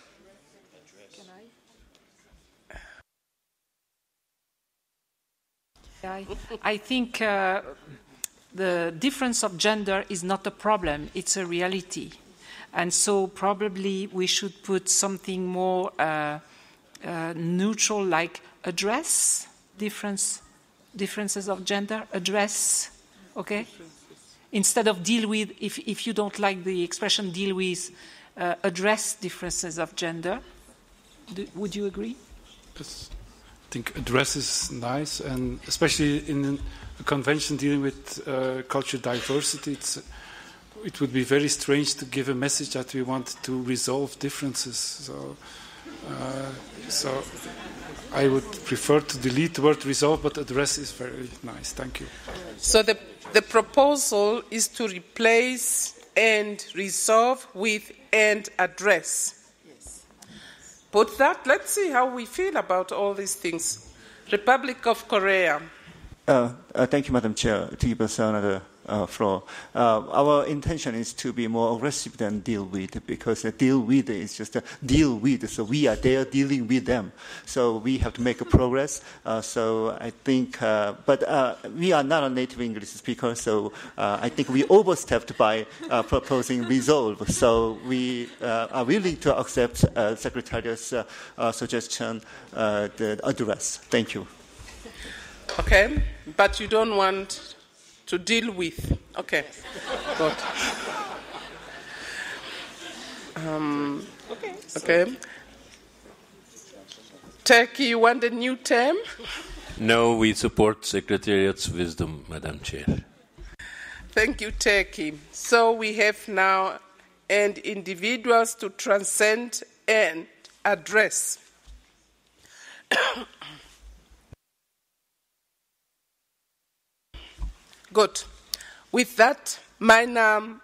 I, I think uh, the difference of gender is not a problem, it's a reality. And so probably we should put something more uh, uh, neutral, like address difference, differences of gender, address, okay? Instead of deal with, if, if you don't like the expression deal with, uh, address differences of gender. Do, would you agree? Yes. I think address is nice, and especially in a convention dealing with uh, cultural diversity, it's, it would be very strange to give a message that we want to resolve differences. So, uh, so I would prefer to delete the word resolve, but address is very nice. Thank you. So the, the proposal is to replace and resolve with and address. Yes. Put that. Let's see how we feel about all these things. Republic of Korea. Uh, uh, thank you, Madam Chair. To give us another uh, floor. Uh, our intention is to be more aggressive than deal with, because uh, deal with is just a deal with. So we are there dealing with them. So we have to make a progress. Uh, so I think, uh, but uh, we are not a native English speaker, so uh, I think we overstepped by uh, proposing resolve. So we uh, are willing to accept uh, Secretariat's uh, uh, suggestion, uh, the address. Thank you. Okay, but you don't want to deal with. Okay, good. Um, okay. Okay. Turkey, you want a new term? No, we support Secretariat's wisdom, Madam Chair. Thank you, Turkey. So we have now and individuals to transcend and address. Good. With that minor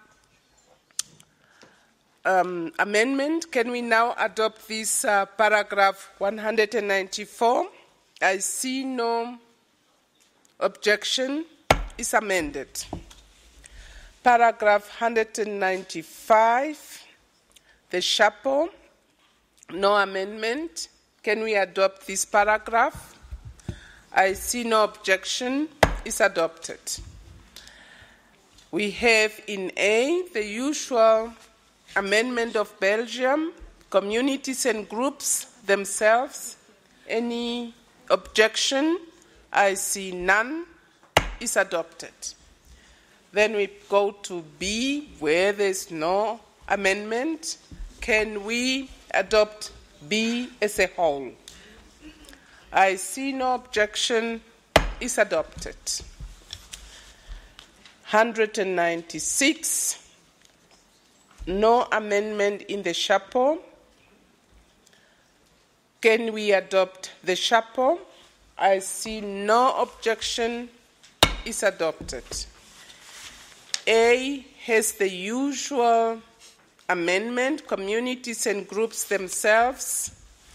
um, amendment, can we now adopt this uh, paragraph one hundred ninety-four? I see no objection. Is amended. Paragraph one hundred ninety-five, the chapeau, no amendment. Can we adopt this paragraph? I see no objection. Is adopted. We have in A the usual amendment of Belgium, communities and groups themselves. Any objection? I see none. Is adopted. Then we go to B, where there's no amendment. Can we adopt B as a whole? I see no objection. Is adopted. one hundred ninety-six, no amendment in the chapeau. Can we adopt the chapeau? I see no objection. Is adopted. A has the usual amendment, communities and groups themselves.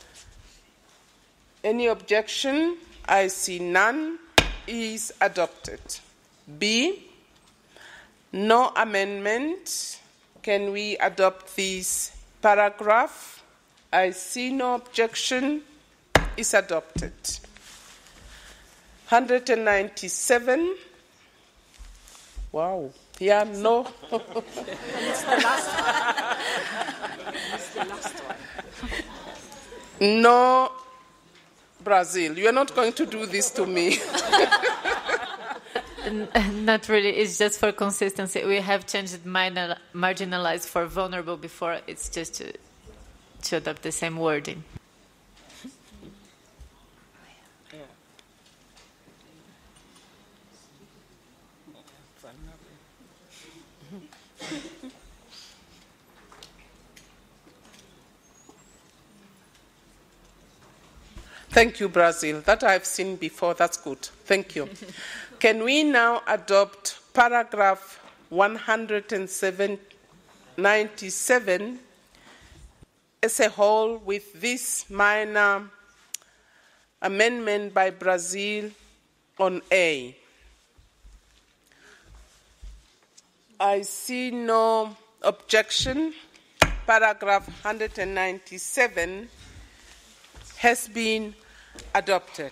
Any objection? I see none. Is adopted. B, no amendment. Can we adopt this paragraph? I see no objection. Is adopted. one hundred ninety-seven. Wow. Yeah, no. It's the last one. It's the last one. No, Brazil. You are not going to do this to me. Not really. It's just for consistency. We have changed minor, marginalized for vulnerable before. It's just to, to adopt the same wording. Thank you, Brazil. That I've seen before. That's good. Thank you. Can we now adopt paragraph one hundred ninety-seven as a whole with this minor amendment by Brazil on A? I see no objection. Paragraph one hundred ninety-seven has been adopted.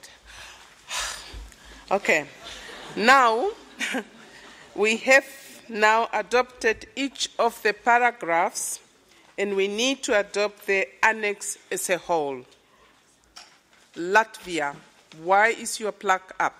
Okay. Now, we have now adopted each of the paragraphs, and we need to adopt the annex as a whole. Latvia, why is your plaque up?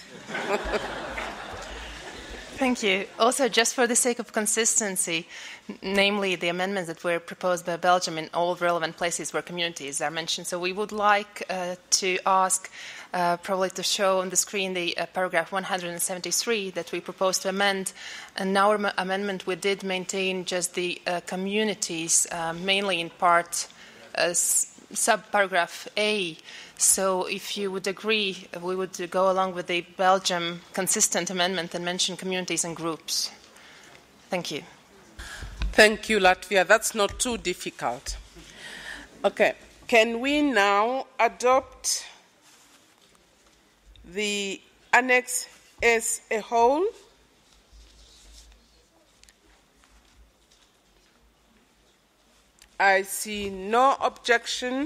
Thank you. Also, just for the sake of consistency, namely the amendments that were proposed by Belgium in all relevant places where communities are mentioned. So we would like uh, to ask uh, probably to show on the screen the uh, paragraph one hundred seventy-three that we propose to amend. And our am- amendment, we did maintain just the uh, communities, uh, mainly in part uh, s- sub-paragraph A. So if you would agree, we would go along with the Belgium consistent amendment and mention communities and groups. Thank you. Thank you, Latvia. That's not too difficult. Okay. Can we now adopt the annex as a whole? I see no objection.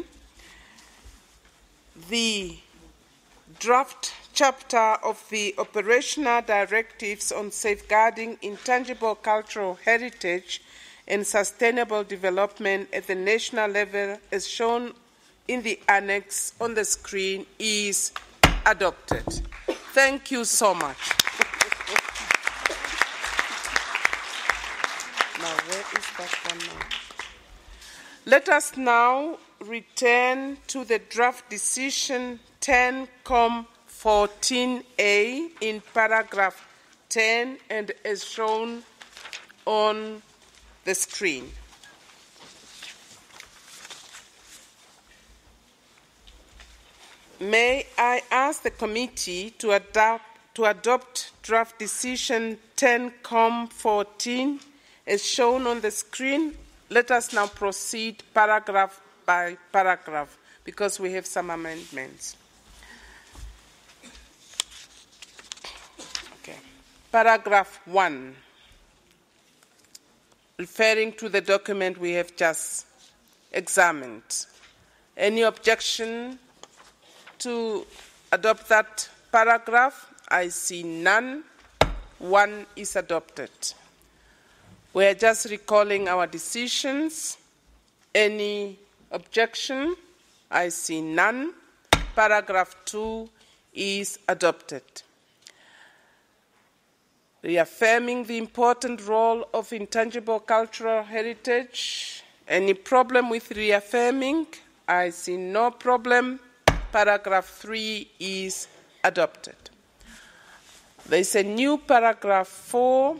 The draft chapter of the Operational Directives on Safeguarding Intangible Cultural Heritage and Sustainable Development at the national level, as shown in the annex on the screen, is adopted. Thank you so much. Now, where is that one now? Let us now return to the draft decision ten com fourteen A in paragraph ten and as shown on the screen. May I ask the committee to adopt, to adopt draft decision ten com fourteen as shown on the screen? Let us now proceed paragraph by paragraph because we have some amendments. Okay. Paragraph one, referring to the document we have just examined. Any objection to adopt that paragraph? I see none. One is adopted. We are just recalling our decisions. Any objection? I see none. Paragraph two is adopted. Reaffirming the important role of intangible cultural heritage. Any problem with reaffirming? I see no problem. Paragraph three is adopted. There is a new paragraph four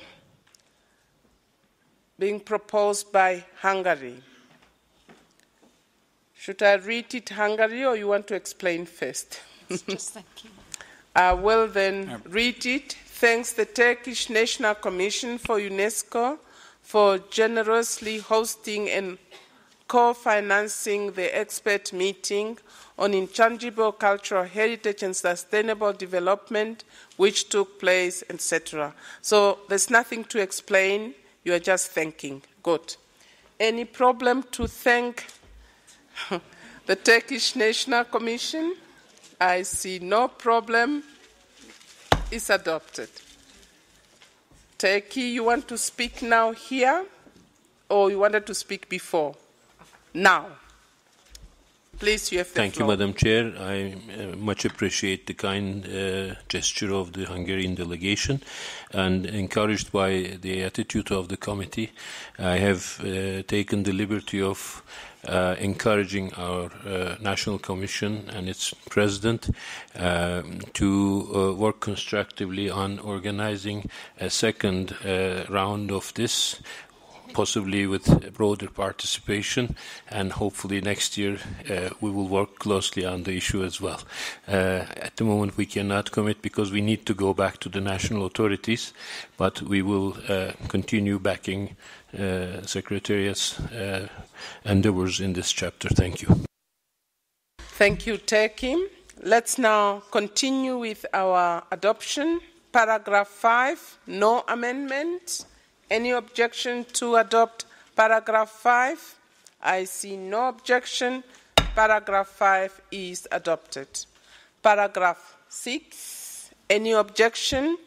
being proposed by Hungary. Should I read it Hungary or you want to explain first? Just thanking. I will then read it. Thanks the Turkish National Commission for UNESCO for generously hosting and co-financing the expert meeting on intangible cultural heritage and sustainable development, which took place, et cetera. So there's nothing to explain. You are just thanking. Good. Any problem to thank the Turkish National Commission? I see no problem. It's adopted. Turkey, you want to speak now here, or you wanted to speak before? Now. Please, you have the Thank floor. you, Madam Chair. I uh, much appreciate the kind uh, gesture of the Hungarian delegation, and encouraged by the attitude of the committee, I have uh, taken the liberty of uh, encouraging our uh, National Commission and its President uh, to uh, work constructively on organizing a second uh, round of this, possibly with broader participation, and hopefully next year uh, we will work closely on the issue as well. Uh, at the moment we cannot commit because we need to go back to the national authorities, but we will uh, continue backing uh, Secretariat's uh, endeavors in this chapter. Thank you. Thank you, Turkey. Let's now continue with our adoption. Paragraph five, no amendment. Any objection to adopt paragraph five? I see no objection. Paragraph five is adopted. Paragraph six, any objection?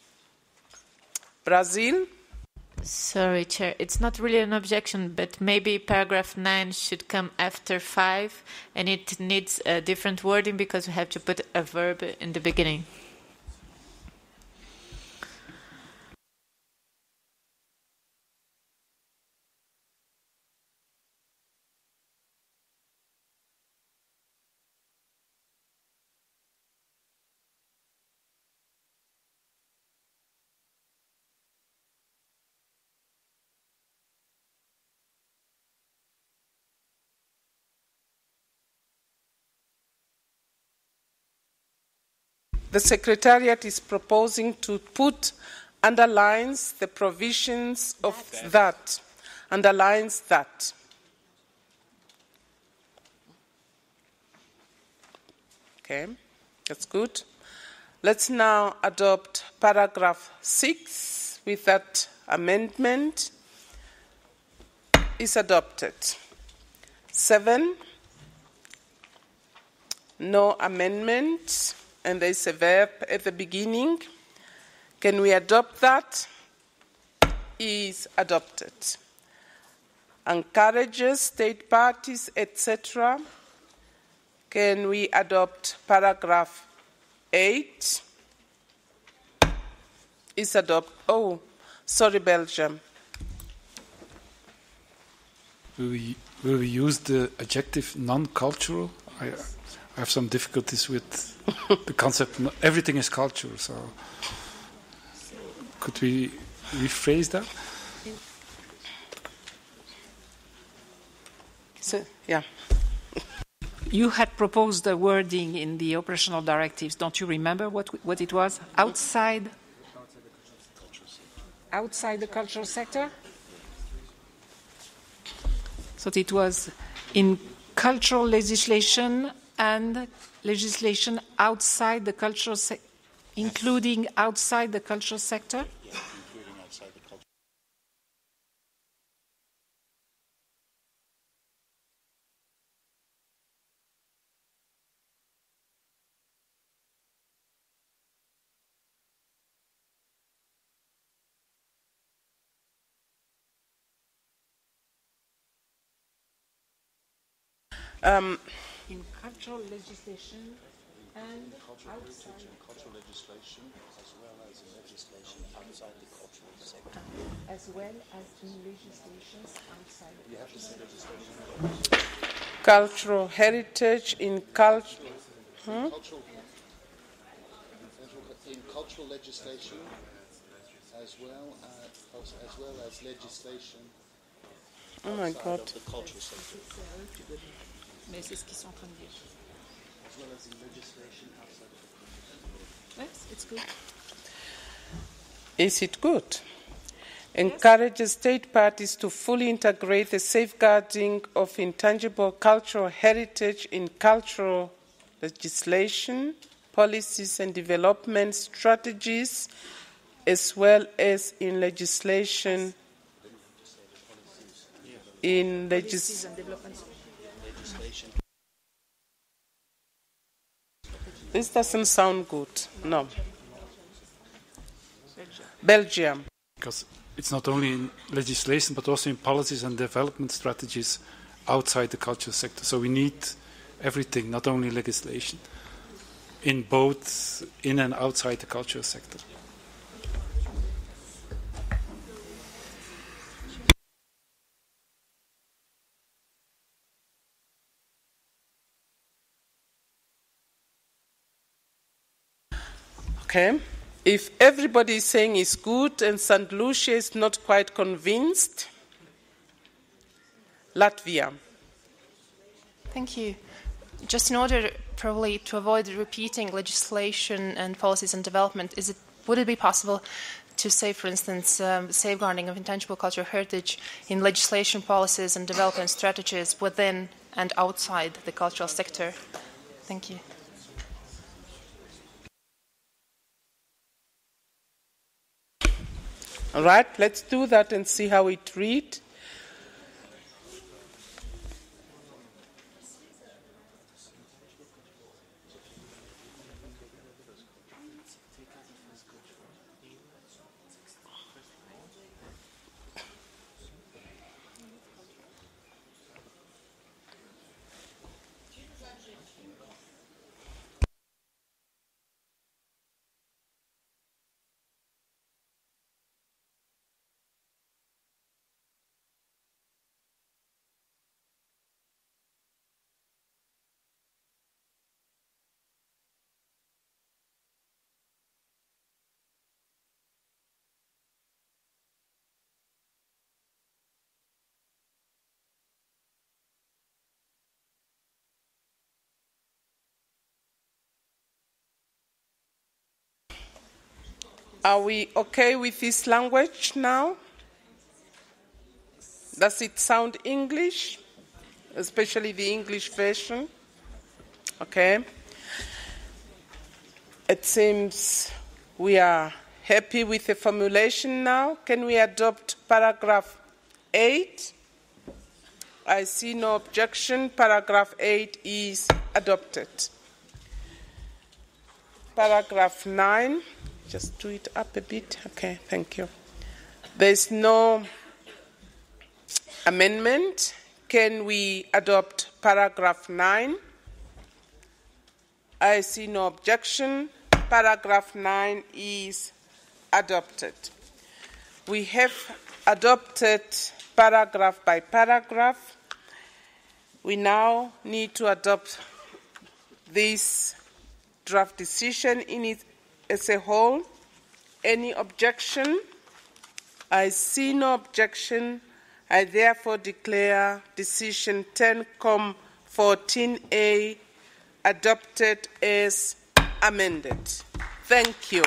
Brazil? Sorry, Chair. It's not really an objection, but maybe paragraph nine should come after five, and it needs a different wording because we have to put a verb in the beginning. The Secretariat is proposing to put underlines the provisions of that. Underlines that. Okay, that's good. Let's now adopt paragraph six with that amendment. Is adopted. Seven, no amendment. And there's a verb at the beginning. Can we adopt that? Is adopted. Encourages state parties, et cetera. Can we adopt paragraph eight? Is adopt. Oh, sorry, Belgium. Will we, will we use the adjective non-cultural? I, I have some difficulties with the concept. Everything is culture, so could we rephrase that? So, yeah. You had proposed a wording in the operational directives. Don't you remember what what it was? Outside, outside the cultural sector. So it was in cultural legislation and legislation outside the cultural sector, including outside the cultural sector? Yeah, including outside the cultural Um, in cultural legislation and cultural outside heritage and cultural legislation, as well as in legislation outside the cultural sector. as well as in legislations outside. You have to say legislation. cultural heritage in culture. Hmm? Cultural, in cultural legislation, as well as, as well as legislation. Oh my God. Of the cultural sector. Mais c'est ce qu'ils sont en train de dire. as well as in legislation outside of the Commission. Yes, it's good. Is it good? Encourages state parties to fully integrate the safeguarding of intangible cultural heritage in cultural legislation, policies and development strategies, as well as in legislation in legis Legislation. This doesn't sound good. No. Belgium. Because it's not only in legislation, but also in policies and development strategies outside the cultural sector. So we need everything, not only legislation, in both in and outside the cultural sector. Okay. If everybody is saying it's good and Saint Lucia is not quite convinced, Latvia. Thank you. Just in order probably to avoid repeating legislation and policies and development, is it, would it be possible to say, for instance, um, safeguarding of intangible cultural heritage in legislation, policies and development strategies within and outside the cultural sector? Thank you. All right, let's do that and see how it reads. Are we okay with this language now? Does it sound English? Especially the English version? Okay. It seems we are happy with the formulation now. Can we adopt paragraph eight? I see no objection. Paragraph eight is adopted. Paragraph nine. Just do it up a bit. Okay, thank you. There's no amendment. Can we adopt paragraph nine? I see no objection. Paragraph nine is adopted. We have adopted paragraph by paragraph. We now need to adopt this draft decision in it as a whole. Any objection? I see no objection. I therefore declare decision ten com fourteen A adopted as amended. Thank you.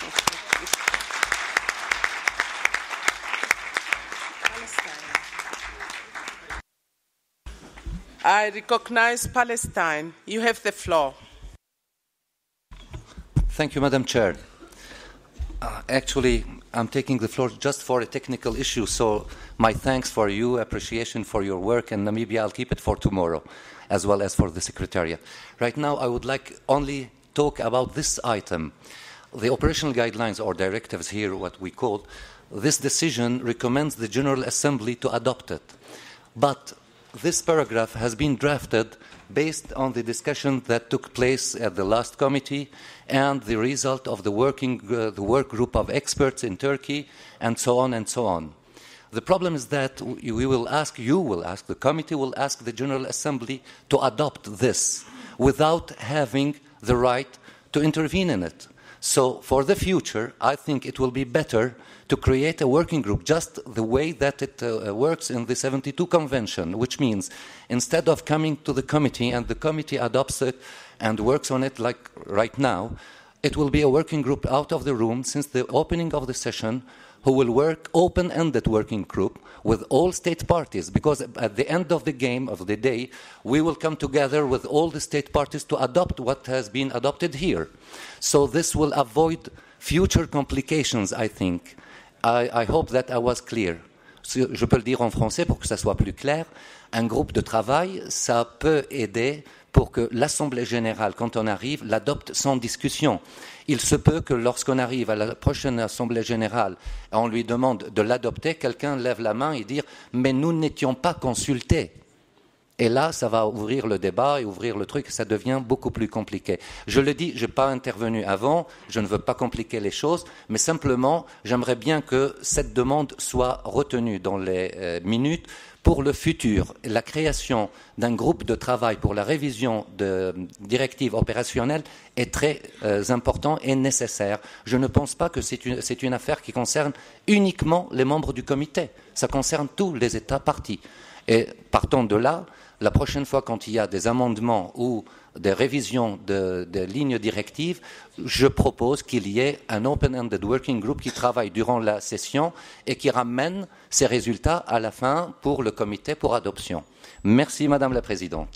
I recognize Palestine. You have the floor. Thank you, Madam Chair. Uh, actually, I'm taking the floor just for a technical issue, so my thanks for you, appreciation for your work in Namibia, I'll keep it for tomorrow, as well as for the Secretariat. Right now, I would like only talk about this item. The operational guidelines or directives here, what we call, this decision recommends the General Assembly to adopt it. But this paragraph has been drafted based on the discussion that took place at the last committee and the result of the working uh, the work group of experts in Turkey and so on and so on. The problem is that we will ask, you will ask, the committee will ask the General Assembly to adopt this without having the right to intervene in it. So for the future, I think it will be better to create a working group just the way that it uh, works in the seventy-two Convention, which means instead of coming to the committee and the committee adopts it and works on it like right now, it will be a working group out of the room since the opening of the session, who will work open-ended working group with all state parties, because at the end of the game, of the day, we will come together with all the state parties to adopt what has been adopted here. So this will avoid future complications, I think. I, I hope that I was clear. Je peux le dire en français pour que ça soit plus clair. Un groupe de travail, ça peut aider pour que l'Assemblée générale, quand on arrive, l'adopte sans discussion. Il se peut que lorsqu'on arrive à la prochaine Assemblée générale, on lui demande de l'adopter, quelqu'un lève la main et dit « mais nous n'étions pas consultés ». Et là, ça va ouvrir le débat et ouvrir le truc, ça devient beaucoup plus compliqué. Je le dis, je n'ai pas intervenu avant, je ne veux pas compliquer les choses, mais simplement, j'aimerais bien que cette demande soit retenue dans les euh, minutes pour le futur. La création d'un groupe de travail pour la révision de directives opérationnelles est très euh, important et nécessaire. Je ne pense pas que c'est une, c'est une affaire qui concerne uniquement les membres du comité, ça concerne tous les États partis. Et partant de là, la prochaine fois quand il y a des amendements ou des révisions de, de lignes directives, je propose qu'il y ait un open-ended working group qui travaille durant la session et qui ramène ses résultats à la fin pour le comité pour adoption. Merci Madame la Présidente.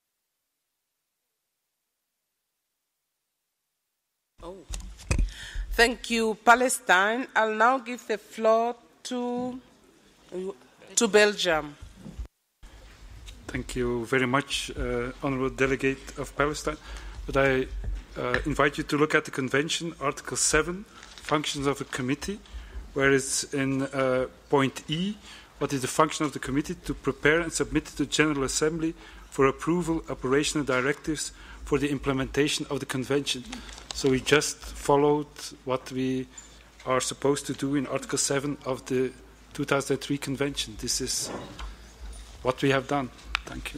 Oh. Thank you, Palestine. I'll now give the floor to, to Belgium. Thank you very much, uh, Honourable Delegate of Palestine. But I uh, invite you to look at the Convention, Article seven, Functions of a Committee, where it's in uh, point E, what is the function of the committee to prepare and submit to the General Assembly for approval operational directives for the implementation of the Convention. So we just followed what we are supposed to do in Article seven of the two thousand three Convention. This is what we have done. Thank you.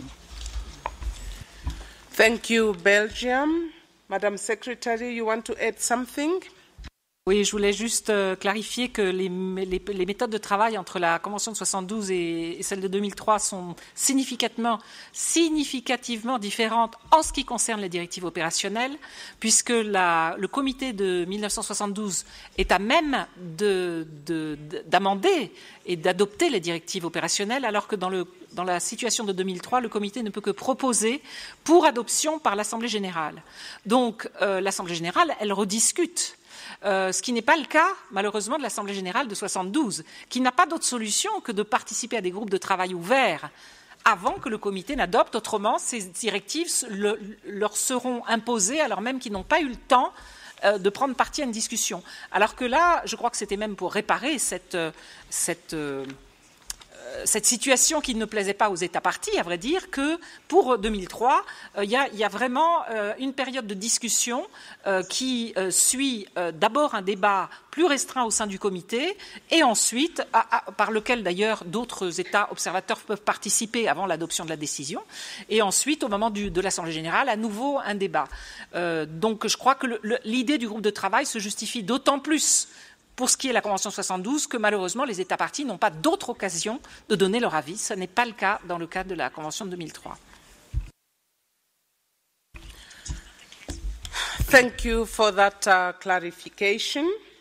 Thank you, Belgium. Madam Secretary, you want to add something? Oui, je voulais juste euh, clarifier que les, les, les méthodes de travail entre la Convention de soixante-douze et, et celle de deux mille trois sont significativement, significativement différentes en ce qui concerne les directives opérationnelles, puisque la, le comité de mille neuf cent soixante-douze est à même de, de, de, d'amender et d'adopter les directives opérationnelles, alors que dans, le, dans la situation de deux mille trois, le comité ne peut que proposer pour adoption par l'Assemblée générale. Donc, euh, l'Assemblée générale, elle rediscute. Euh, ce qui n'est pas le cas, malheureusement, de l'Assemblée générale de soixante-douze, qui n'a pas d'autre solution que de participer à des groupes de travail ouverts avant que le comité n'adopte. Autrement, ces directives le, leur seront imposées alors même qu'ils n'ont pas eu le temps euh, de prendre partie à une discussion. Alors que là, je crois que c'était même pour réparer cette, cette euh, cette situation qui ne plaisait pas aux États partis, à vrai dire, que pour deux mille trois, il euh, y, y a vraiment euh, une période de discussion euh, qui euh, suit euh, d'abord un débat plus restreint au sein du comité et ensuite, à, à, par lequel d'ailleurs d'autres États observateurs peuvent participer avant l'adoption de la décision, et ensuite, au moment du, de l'Assemblée générale, à nouveau un débat. Euh, donc je crois que le, le, l'idée du groupe de travail se justifie d'autant plus pour ce qui est de la Convention soixante-douze, que malheureusement les États partis n'ont pas d'autre occasion de donner leur avis. Ce n'est pas le cas dans le cadre de la Convention de deux mille trois. Thank you for that uh, clarification.